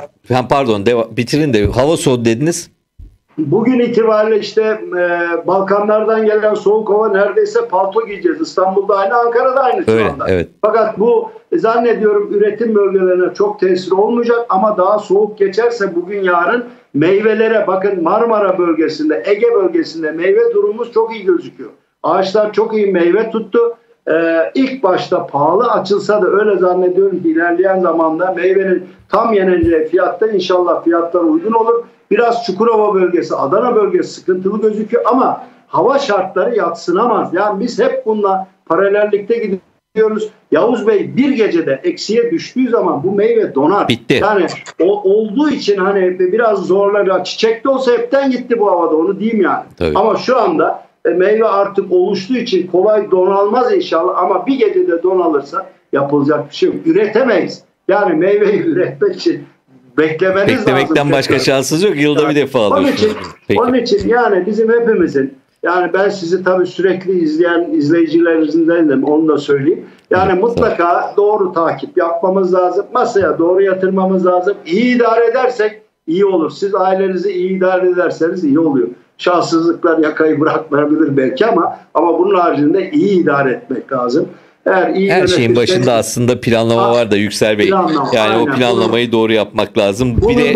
bitirin de hava soğudu dediniz. Bugün itibariyle işte Balkanlardan gelen soğuk hava, neredeyse palto giyeceğiz. İstanbul'da aynı, Ankara'da aynı şu anda. Evet. Fakat bu zannediyorum üretim bölgelerine çok tesir olmayacak ama daha soğuk geçerse bugün yarın meyvelere bakın, Marmara bölgesinde, Ege bölgesinde meyve durumumuz çok iyi gözüküyor. Ağaçlar çok iyi meyve tuttu. İlk başta pahalı açılsa da öyle zannediyorum ki ilerleyen zamanda meyvenin tam yenileceği fiyatta inşallah fiyatlar uygun olur. Biraz Çukurova bölgesi, Adana bölgesi sıkıntılı gözüküyor ama hava şartları yadsınamaz. Yani biz hep bununla paralellikte gidiyoruz. Yavuz Bey, bir gecede eksiye düştüğü zaman bu meyve donar. Bitti. Yani olduğu için hani biraz zorlar. Çiçekte olsa hepten gitti bu havada, onu diyeyim yani. Tabii. Ama şu anda meyve artık oluştuğu için kolay donalmaz inşallah ama bir gecede donalırsa yapılacak bir şey yok. Üretemeyiz. Yani meyveyi üretmek için beklemekten lazım. Başka şansınız yok. Yılda bir defa alıyorsunuz. Onun için yani bizim hepimizin, yani ben sizi tabii sürekli izleyen izleyicilerinizden de onu da söyleyeyim. Yani mutlaka doğru takip yapmamız lazım. Masaya doğru yatırmamız lazım. İyi idare edersek iyi olur. Siz ailenizi iyi idare ederseniz iyi oluyor. Şanssızlıklar yakayı bırakmayabilir belki ama bunun haricinde iyi idare etmek lazım. Her şeyin başında aslında planlama var da Yüksel Bey. Yani o planlamayı doğru yapmak lazım. Bir de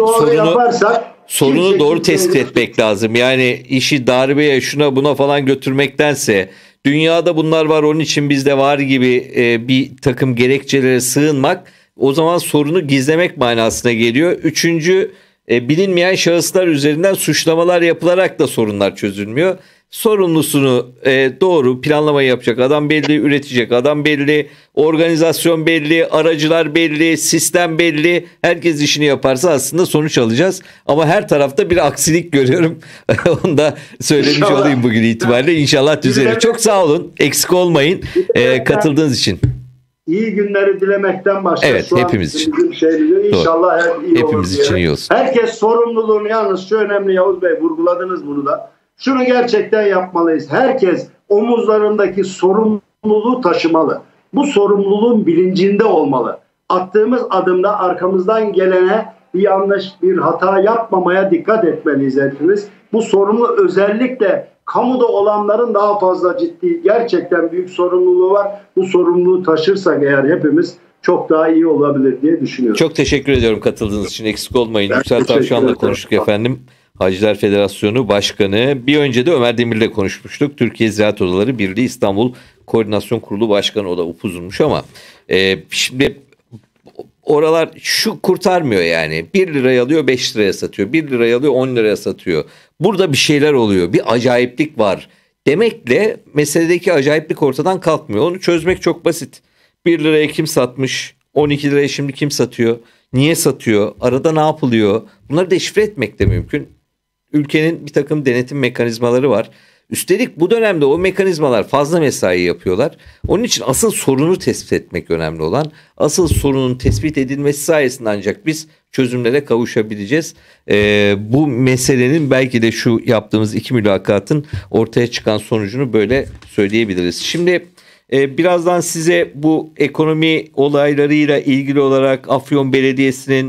sorunu doğru tespit etmek lazım. Yani işi darbeye, şuna buna falan götürmektense, dünyada bunlar var onun için bizde var gibi bir takım gerekçelere sığınmak, o zaman sorunu gizlemek manasına geliyor. Üçüncü, bilinmeyen şahıslar üzerinden suçlamalar yapılarak da sorunlar çözülmüyor. Sorumlusunu doğru planlamayı yapacak adam belli, üretecek adam belli, organizasyon belli, aracılar belli, sistem belli. Herkes işini yaparsa aslında sonuç alacağız. Ama her tarafta bir aksilik görüyorum. Onu da söylemiş olayım bugün itibariyle. İnşallah düzelir. Çok sağ olun. Eksik olmayın katıldığınız için. İyi günleri dilemekten başka. Evet, hepimiz için. İnşallah iyi hepimiz olur için iyi olsun. Herkes sorumluluğunu, yalnız şu önemli, Yavuz Bey vurguladınız bunu da. Şunu gerçekten yapmalıyız. Herkes omuzlarındaki sorumluluğu taşımalı. Bu sorumluluğun bilincinde olmalı. Attığımız adımda arkamızdan gelene bir yanlış, bir hata yapmamaya dikkat etmeliyiz hepimiz. Bu sorumlu özellikle kamuda olanların daha fazla ciddi, gerçekten büyük sorumluluğu var. Bu sorumluluğu taşırsak eğer hepimiz çok daha iyi olabilir diye düşünüyorum. Çok teşekkür ediyorum katıldığınız için. Eksik olmayın. Yüksel Tavşan'la konuştuk efendim. Hacılar Federasyonu Başkanı. Bir önce de Ömer Demir'le konuşmuştuk. Türkiye Ziraat Odaları Birliği İstanbul Koordinasyon Kurulu Başkanı. O da upuzunmuş ama şimdi oralar şu kurtarmıyor yani. 1 liraya alıyor 5 liraya satıyor. 1 liraya alıyor 10 liraya satıyor. Burada bir şeyler oluyor. Bir acayiplik var demekle meseledeki acayiplik ortadan kalkmıyor. Onu çözmek çok basit. 1 liraya kim satmış? 12 liraya şimdi kim satıyor? Niye satıyor? Arada ne yapılıyor? Bunları deşifre etmek de mümkün. Ülkenin bir takım denetim mekanizmaları var. Üstelik bu dönemde o mekanizmalar fazla mesai yapıyorlar. Onun için asıl sorunu tespit etmek önemli olan. Asıl sorunun tespit edilmesi sayesinde ancak biz çözümlere kavuşabileceğiz. Bu meselenin belki de şu yaptığımız 2 mülakatın ortaya çıkan sonucunu böyle söyleyebiliriz. Şimdi birazdan size bu ekonomi olaylarıyla ilgili olarak Afyon Belediyesi'nin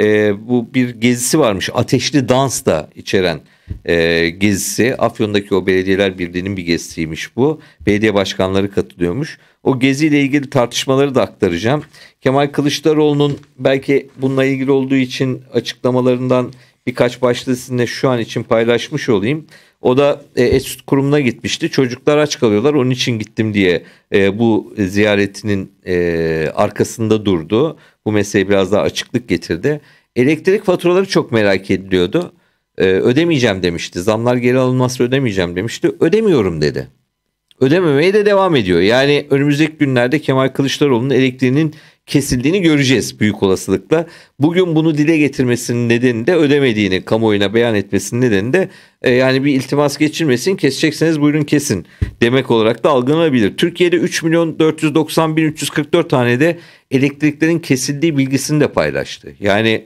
bu bir gezisi varmış. Ateşli dans da içeren gezisi. Afyon'daki o Belediyeler Birliği'nin bir gezisiymiş bu. Belediye başkanları katılıyormuş. O geziyle ilgili tartışmaları da aktaracağım. Kemal Kılıçdaroğlu'nun belki bununla ilgili olduğu için açıklamalarından birkaç başlığı sizinle şu an için paylaşmış olayım. O da Etüt Kurumu'na gitmişti. Çocuklar aç kalıyorlar, onun için gittim diye bu ziyaretinin arkasında durdu. Bu meseleye biraz daha açıklık getirdi. Elektrik faturaları çok merak ediliyordu. Ödemeyeceğim demişti. Zamlar geri alınmazsa ödemeyeceğim demişti. Ödemiyorum dedi. Ödememeye de devam ediyor. Yani önümüzdeki günlerde Kemal Kılıçdaroğlu'nun elektriğinin kesildiğini göreceğiz büyük olasılıkla. Bugün bunu dile getirmesinin nedeni de ödemediğini kamuoyuna beyan etmesinin nedeni de yani bir iltimas geçirmesin, kesecekseniz buyurun kesin demek olarak da algılanabilir. Türkiye'de 3.490.344 tane de elektriklerin kesildiği bilgisini de paylaştı. Yani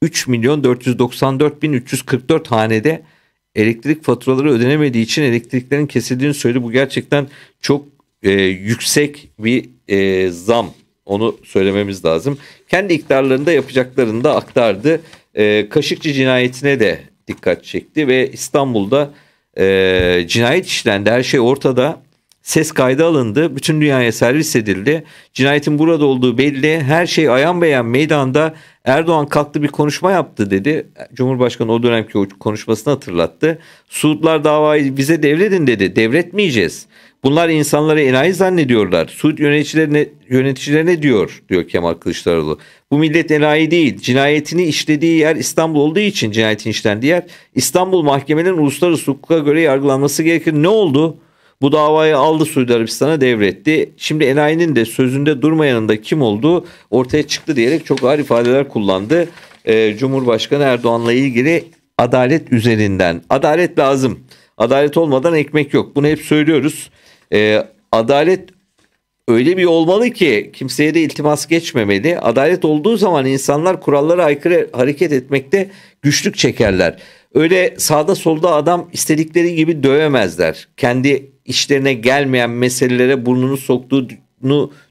3.494.344 hanede elektrik faturaları ödenemediği için elektriklerin kesildiğini söyledi. Bu gerçekten çok yüksek bir zam. Onu söylememiz lazım. Kendi iktidarlarında yapacaklarını da aktardı. Kaşıkçı cinayetine de dikkat çekti ve İstanbul'da cinayet işlendi. Her şey ortada. Ses kaydı alındı. Bütün dünyaya servis edildi. Cinayetin burada olduğu belli. Her şey ayan beyan meydanda. Erdoğan kalktı bir konuşma yaptı dedi. Cumhurbaşkanı o dönemki o konuşmasını hatırlattı. Suudlar davayı bize devredin dedi. Devretmeyeceğiz. Bunlar insanları enayi zannediyorlar. Suud yöneticilerine diyor Kemal Kılıçdaroğlu. Bu millet enayi değil. Cinayetini işlediği yer İstanbul olduğu için cinayetin işlendiği yer. İstanbul mahkemelerinin uluslararası hukuka göre yargılanması gerekir. Ne oldu? Bu davayı aldı Suudi Arabistan'a devretti. Şimdi enayinin de sözünde durmayanın da kim olduğu ortaya çıktı diyerek çok ağır ifadeler kullandı. Cumhurbaşkanı Erdoğan'la ilgili adalet üzerinden. Adalet lazım. Adalet olmadan ekmek yok. Bunu hep söylüyoruz. Adalet öyle bir olmalı ki kimseye de iltimas geçmemeli. Adalet olduğu zaman insanlar kurallara aykırı hareket etmekte güçlük çekerler. Öyle sağda solda adam istedikleri gibi dövemezler. Kendi işlerine gelmeyen meselelere burnunu soktuğunu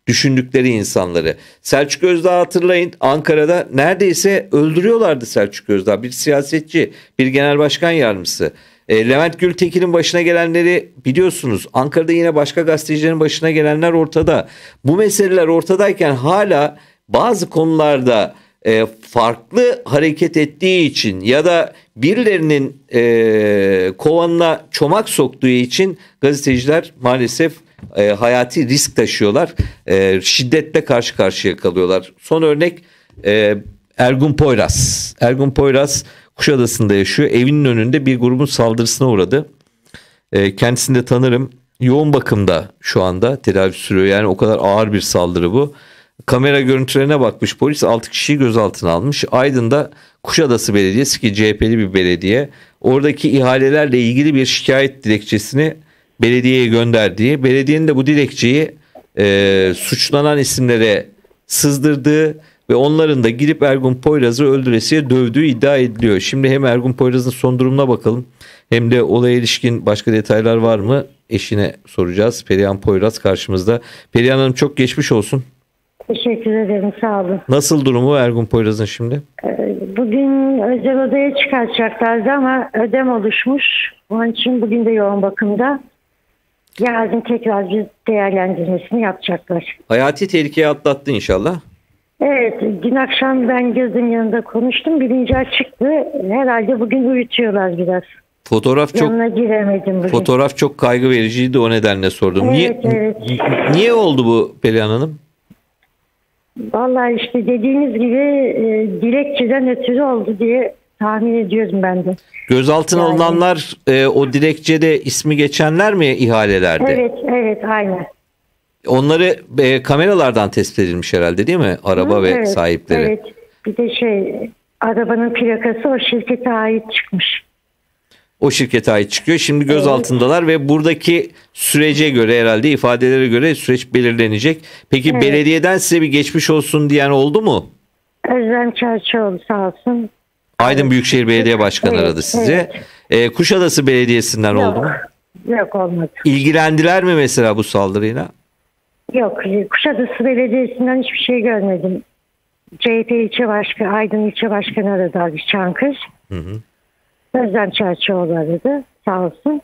düşündükleri insanları. Selçuk Özdağ hatırlayın, Ankara'da neredeyse öldürüyorlardı Selçuk Özdağ. Bir siyasetçi, bir genel başkan yardımcısı. Levent Gültekin'in başına gelenleri biliyorsunuz. Ankara'da yine başka gazetecilerin başına gelenler ortada. Bu meseleler ortadayken hala bazı konularda farklı hareket ettiği için ya da birilerinin kovanına çomak soktuğu için gazeteciler maalesef hayati risk taşıyorlar. Şiddetle karşı karşıya kalıyorlar. Son örnek Ergun Poyraz. Ergun Poyraz Kuşadası'nda yaşıyor. Evinin önünde bir grubun saldırısına uğradı. Kendisini de tanırım. Yoğun bakımda şu anda tedavi sürüyor. Yani o kadar ağır bir saldırı bu. Kamera görüntülerine bakmış polis, 6 kişiyi gözaltına almış. Aydın'da Kuşadası Belediyesi, ki CHP'li bir belediye, oradaki ihalelerle ilgili bir şikayet dilekçesini belediyeye gönderdiği, belediyenin de bu dilekçeyi suçlanan isimlere sızdırdığı ve onların da gidip Ergun Poyraz'ı öldüresiye dövdüğü iddia ediliyor. Şimdi hem Ergun Poyraz'ın son durumuna bakalım hem de olaya ilişkin başka detaylar var mı? Eşine soracağız. Perihan Poyraz karşımızda. Perihan Hanım, çok geçmiş olsun. Teşekkür ederim, sağ olun. Nasıl durumu Ergun Poyraz'ın şimdi? Bugün özel odaya çıkartacaklardı ama ödem oluşmuş. Onun için bugün de yoğun bakımda. Yarın tekrar bir değerlendirmesini yapacaklar. Hayati tehlikeye atlattı inşallah. Evet, dün akşam ben gözüm yanında konuştum. Bilinci açıktı. Herhalde bugün uyutuyorlar biraz. Yanına giremedim bugün. Fotoğraf çok kaygı vericiydi, o nedenle sordum. Evet, Niye oldu bu Perihan Hanım? Vallahi işte dediğiniz gibi dilekçeden ötürü oldu diye tahmin ediyorum ben de. Gözaltına alınanlar o dilekçede ismi geçenler mi ihalelerde? Evet, aynen. Onları kameralardan tespit edilmiş herhalde, değil mi? Araba ve sahipleri. Evet. Bir de arabanın plakası o şirkete ait çıkmış. O şirkete ait çıkıyor. Şimdi gözaltındalar ve buradaki sürece göre, herhalde ifadelere göre süreç belirlenecek. Peki belediyeden size bir geçmiş olsun diyen oldu mu? Özlem Çerçioğlu sağ olsun. Aydın Büyükşehir Belediye Başkanı aradı sizi. Kuşadası Belediyesi'nden oldu mu? Yok, olmadı. İlgilendiler mi mesela bu saldırıyla? Yok, Kuşadası Belediyesi'nden hiçbir şey görmedim. CHP ilçe başkanı, Aydın ilçe başkanı aradı abi Çankır. Özlem Çerçioğlu aradı sağ olsun.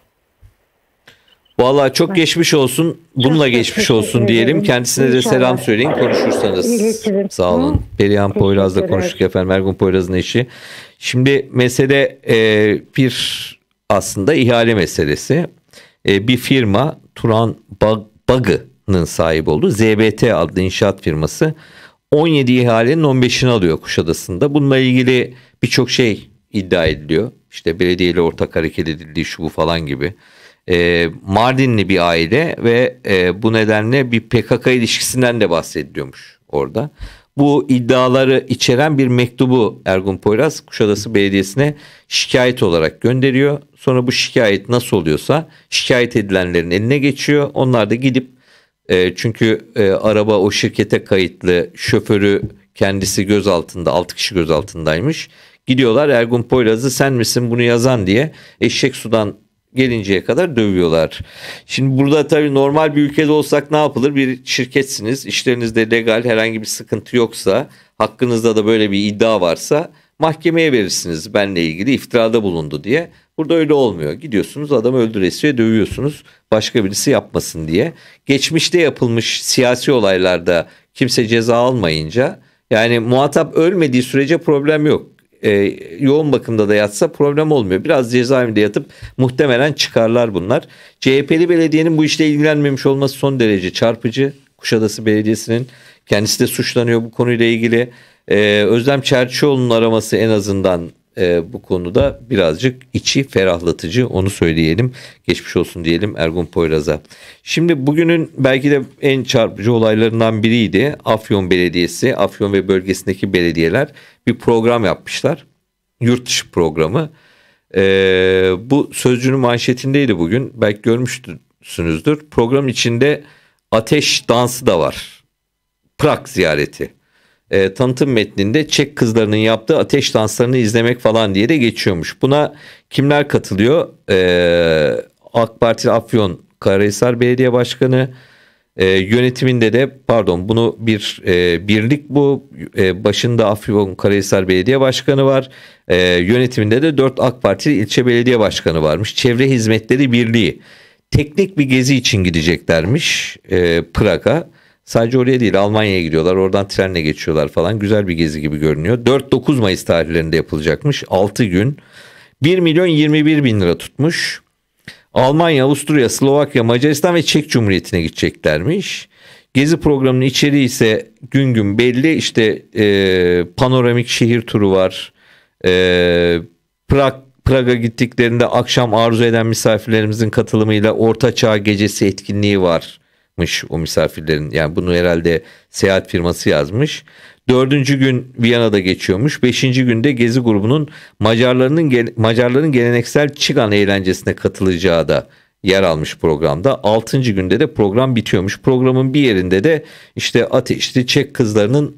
Vallahi çok geçmiş olsun. Bununla geçmiş olsun diyelim. Kendisine de selam söyleyin, konuşursanız. İletirim. Sağ olun. Perihan Poyraz'la konuştuk efendim. Ergun Poyraz'ın eşi. Şimdi mesele bir aslında ihale meselesi. Bir firma, Turan Bagı'nın sahibi olduğu ZBT adlı inşaat firması 17 ihalenin 15'ini alıyor Kuşadası'nda. Bununla ilgili birçok şey iddia ediliyor. İşte belediyeyle ortak hareket edildiği, şu bu falan gibi. Mardinli bir aile ve bu nedenle bir PKK ilişkisinden de bahsediliyormuş orada. Bu iddiaları içeren bir mektubu Ergun Poyraz Kuşadası Belediyesi'ne şikayet olarak gönderiyor. Sonra bu şikayet nasıl oluyorsa şikayet edilenlerin eline geçiyor. Onlar da gidip çünkü araba o şirkete kayıtlı, şoförü kendisi gözaltında, 6 kişi gözaltındaymış. Gidiyorlar, Ergun Poyraz'ı sen misin bunu yazan diye eşek sudan gelinceye kadar dövüyorlar. Şimdi burada tabii normal bir ülkede olsak ne yapılır? Bir şirketsiniz, işlerinizde legal, herhangi bir sıkıntı yoksa, hakkınızda da böyle bir iddia varsa mahkemeye verirsiniz, benle ilgili iftirada bulundu diye. Burada öyle olmuyor. Gidiyorsunuz, adamı öldüresiye dövüyorsunuz, başka birisi yapmasın diye. Geçmişte yapılmış siyasi olaylarda kimse ceza almayınca, yani muhatap ölmediği sürece problem yok. Yoğun bakımda da yatsa problem olmuyor. Biraz cezaevinde yatıp muhtemelen çıkarlar bunlar. CHP'li belediyenin bu işle ilgilenmemiş olması son derece çarpıcı. Kuşadası Belediyesi'nin kendisi de suçlanıyor bu konuyla ilgili. Özlem Çerçioğlu'nun araması en azından bu konuda birazcık içi ferahlatıcı, onu söyleyelim. Geçmiş olsun diyelim Ergun Poyraz'a. Şimdi bugünün belki de en çarpıcı olaylarından biriydi. Afyon Belediyesi, Afyon ve bölgesindeki belediyeler bir program yapmışlar. Yurt dışı programı. Bu Sözcü'nün manşetindeydi bugün. Belki görmüşsünüzdür. Program içinde ateş dansı da var. Prag ziyareti. Tanıtım metninde Çek kızlarının yaptığı ateş danslarını izlemek falan diye de geçiyormuş. Buna kimler katılıyor? AK Parti Afyon Karahisar Belediye Başkanı, Yönetiminde de bunu bir birlik bu. Başında Afyonkarahisar Belediye Başkanı var. Yönetiminde de 4 AK Partili ilçe belediye başkanı varmış. Çevre Hizmetleri Birliği. Teknik bir gezi için gideceklermiş Prag'a. Sadece oraya değil, Almanya'ya gidiyorlar. Oradan trenle geçiyorlar falan. Güzel bir gezi gibi görünüyor. 4-9 Mayıs tarihlerinde yapılacakmış. 6 gün. 1.021.000 lira tutmuş. Almanya, Avusturya, Slovakya, Macaristan ve Çek Cumhuriyeti'ne gideceklermiş. Gezi programının içeriği ise gün gün belli. İşte panoramik şehir turu var. Prag'a gittiklerinde akşam arzu eden misafirlerimizin katılımıyla Orta Çağ Gecesi etkinliği varmış o misafirlerin. Yani bunu herhalde seyahat firması yazmış. 4. gün Viyana'da geçiyormuş. 5. günde Gezi grubunun Macarların geleneksel Çigan eğlencesine katılacağı da yer almış programda. 6. günde de program bitiyormuş. Programın bir yerinde de işte ateşli Çek kızlarının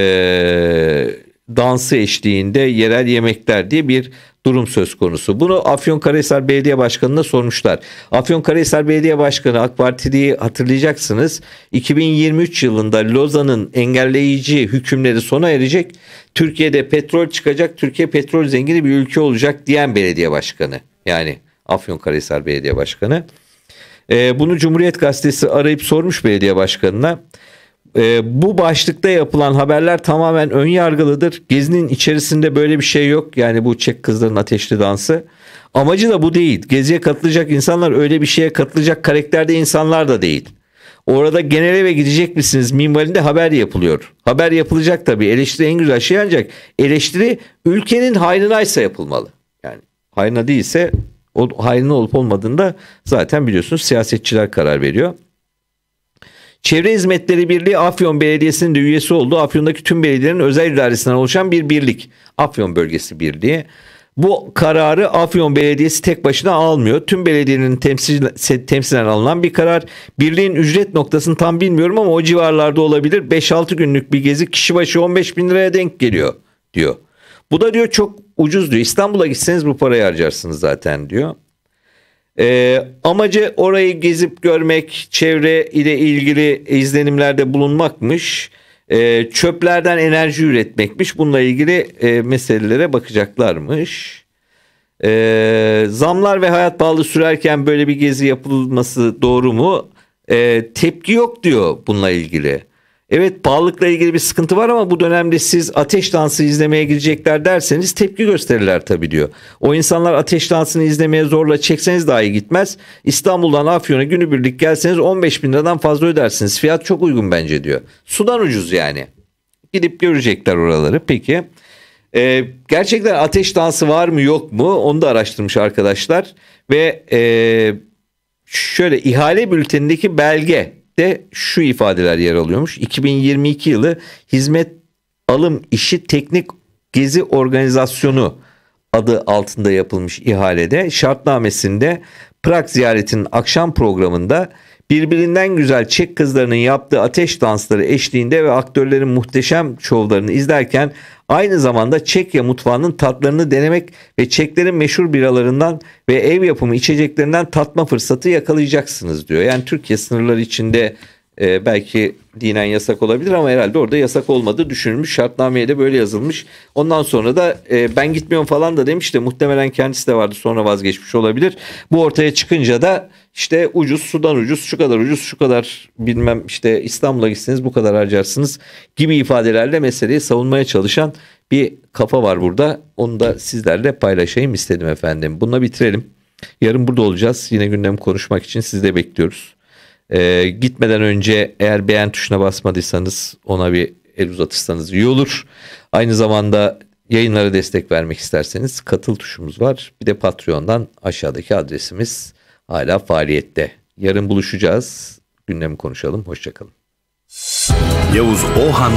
dansı eşliğinde yerel yemekler diye bir durum söz konusu. Bunu Afyonkarahisar Belediye Başkanı'na sormuşlar. Afyonkarahisar Belediye Başkanı AK Partili'yi hatırlayacaksınız. 2023 yılında Lozan'ın engelleyici hükümleri sona erecek. Türkiye'de petrol çıkacak. Türkiye petrol zengini bir ülke olacak diyen belediye başkanı. Yani Afyonkarahisar Belediye Başkanı. Bunu Cumhuriyet Gazetesi arayıp sormuş belediye başkanına. Bu başlıkta yapılan haberler tamamen ön yargılıdır. Gezi'nin içerisinde böyle bir şey yok. Yani bu Çek kızların ateşli dansı. Amacı da bu değil. Geziye katılacak insanlar öyle bir şeye katılacak karakterde insanlar da değil. Orada genel eve gidecek misiniz minvalinde haber yapılıyor. Haber yapılacak tabii. Eleştiri en güzel şey, ancak eleştiri ülkenin hayrınaysa yapılmalı. Yani hayrına değilse, o hayrına olup olmadığında zaten biliyorsunuz siyasetçiler karar veriyor. Çevre Hizmetleri Birliği Afyon Belediyesi'nin de üyesi olduğu Afyon'daki tüm belediyelerin özel idaresinden oluşan bir birlik. Afyon Bölgesi Birliği. Bu kararı Afyon Belediyesi tek başına almıyor. Tüm belediyenin temsilen alınan bir karar. Birliğin ücret noktasını tam bilmiyorum ama o civarlarda olabilir. 5-6 günlük bir gezi kişi başı 15.000 liraya denk geliyor diyor. Bu da diyor çok ucuz diyor. İstanbul'a gitseniz bu parayı harcarsınız zaten diyor. Amacı orayı gezip görmek, çevre ile ilgili izlenimlerde bulunmakmış. Çöplerden enerji üretmekmiş. Bununla ilgili meselelere bakacaklarmış. Zamlar ve hayat pahalı sürerken böyle bir gezi yapılması doğru mu? Tepki yok diyor bununla ilgili. Evet, pahalılıkla ilgili bir sıkıntı var ama bu dönemde siz ateş dansı izlemeye gidecekler derseniz tepki gösterirler tabii diyor. O insanlar ateş dansını izlemeye zorla çekseniz dahi gitmez. İstanbul'dan Afyon'a günübirlik gelseniz 15.000 liradan fazla ödersiniz. Fiyat çok uygun bence diyor. Sudan ucuz yani. Gidip görecekler oraları. Peki. Gerçekten ateş dansı var mı yok mu? Onu da araştırmış arkadaşlar. Ve şöyle ihale bültenindeki belge de şu ifadeler yer alıyormuş. 2022 yılı hizmet alım işi teknik gezi organizasyonu adı altında yapılmış ihalede şartnamesinde Prag ziyaretinin akşam programında birbirinden güzel Çek kızlarının yaptığı ateş dansları eşliğinde ve aktörlerin muhteşem şovlarını izlerken aynı zamanda Çekya mutfağının tatlarını denemek ve Çeklerin meşhur biralarından ve ev yapımı içeceklerinden tatma fırsatı yakalayacaksınız diyor. Yani Türkiye sınırları içinde belki dinen yasak olabilir ama herhalde orada yasak olmadığı düşünülmüş. Şartnameye de böyle yazılmış. Ondan sonra da ben gitmiyorum falan da demiş de muhtemelen kendisi de vardı, sonra vazgeçmiş olabilir. Bu ortaya çıkınca da işte ucuz, sudan ucuz, şu kadar ucuz, şu kadar bilmem işte İstanbul'a gitseniz bu kadar harcarsınız gibi ifadelerle meseleyi savunmaya çalışan bir kafa var burada. Onu da sizlerle paylaşayım istedim efendim. Bununla bitirelim. Yarın burada olacağız. Yine gündem konuşmak için sizi de bekliyoruz. Gitmeden önce eğer beğen tuşuna basmadıysanız ona bir el uzatırsanız iyi olur. Aynı zamanda yayınlara destek vermek isterseniz katıl tuşumuz var. Bir de Patreon'dan aşağıdaki adresimiz hala faaliyette. Yarın buluşacağız. Gündemi konuşalım. Hoşçakalın. Yavuz Ohan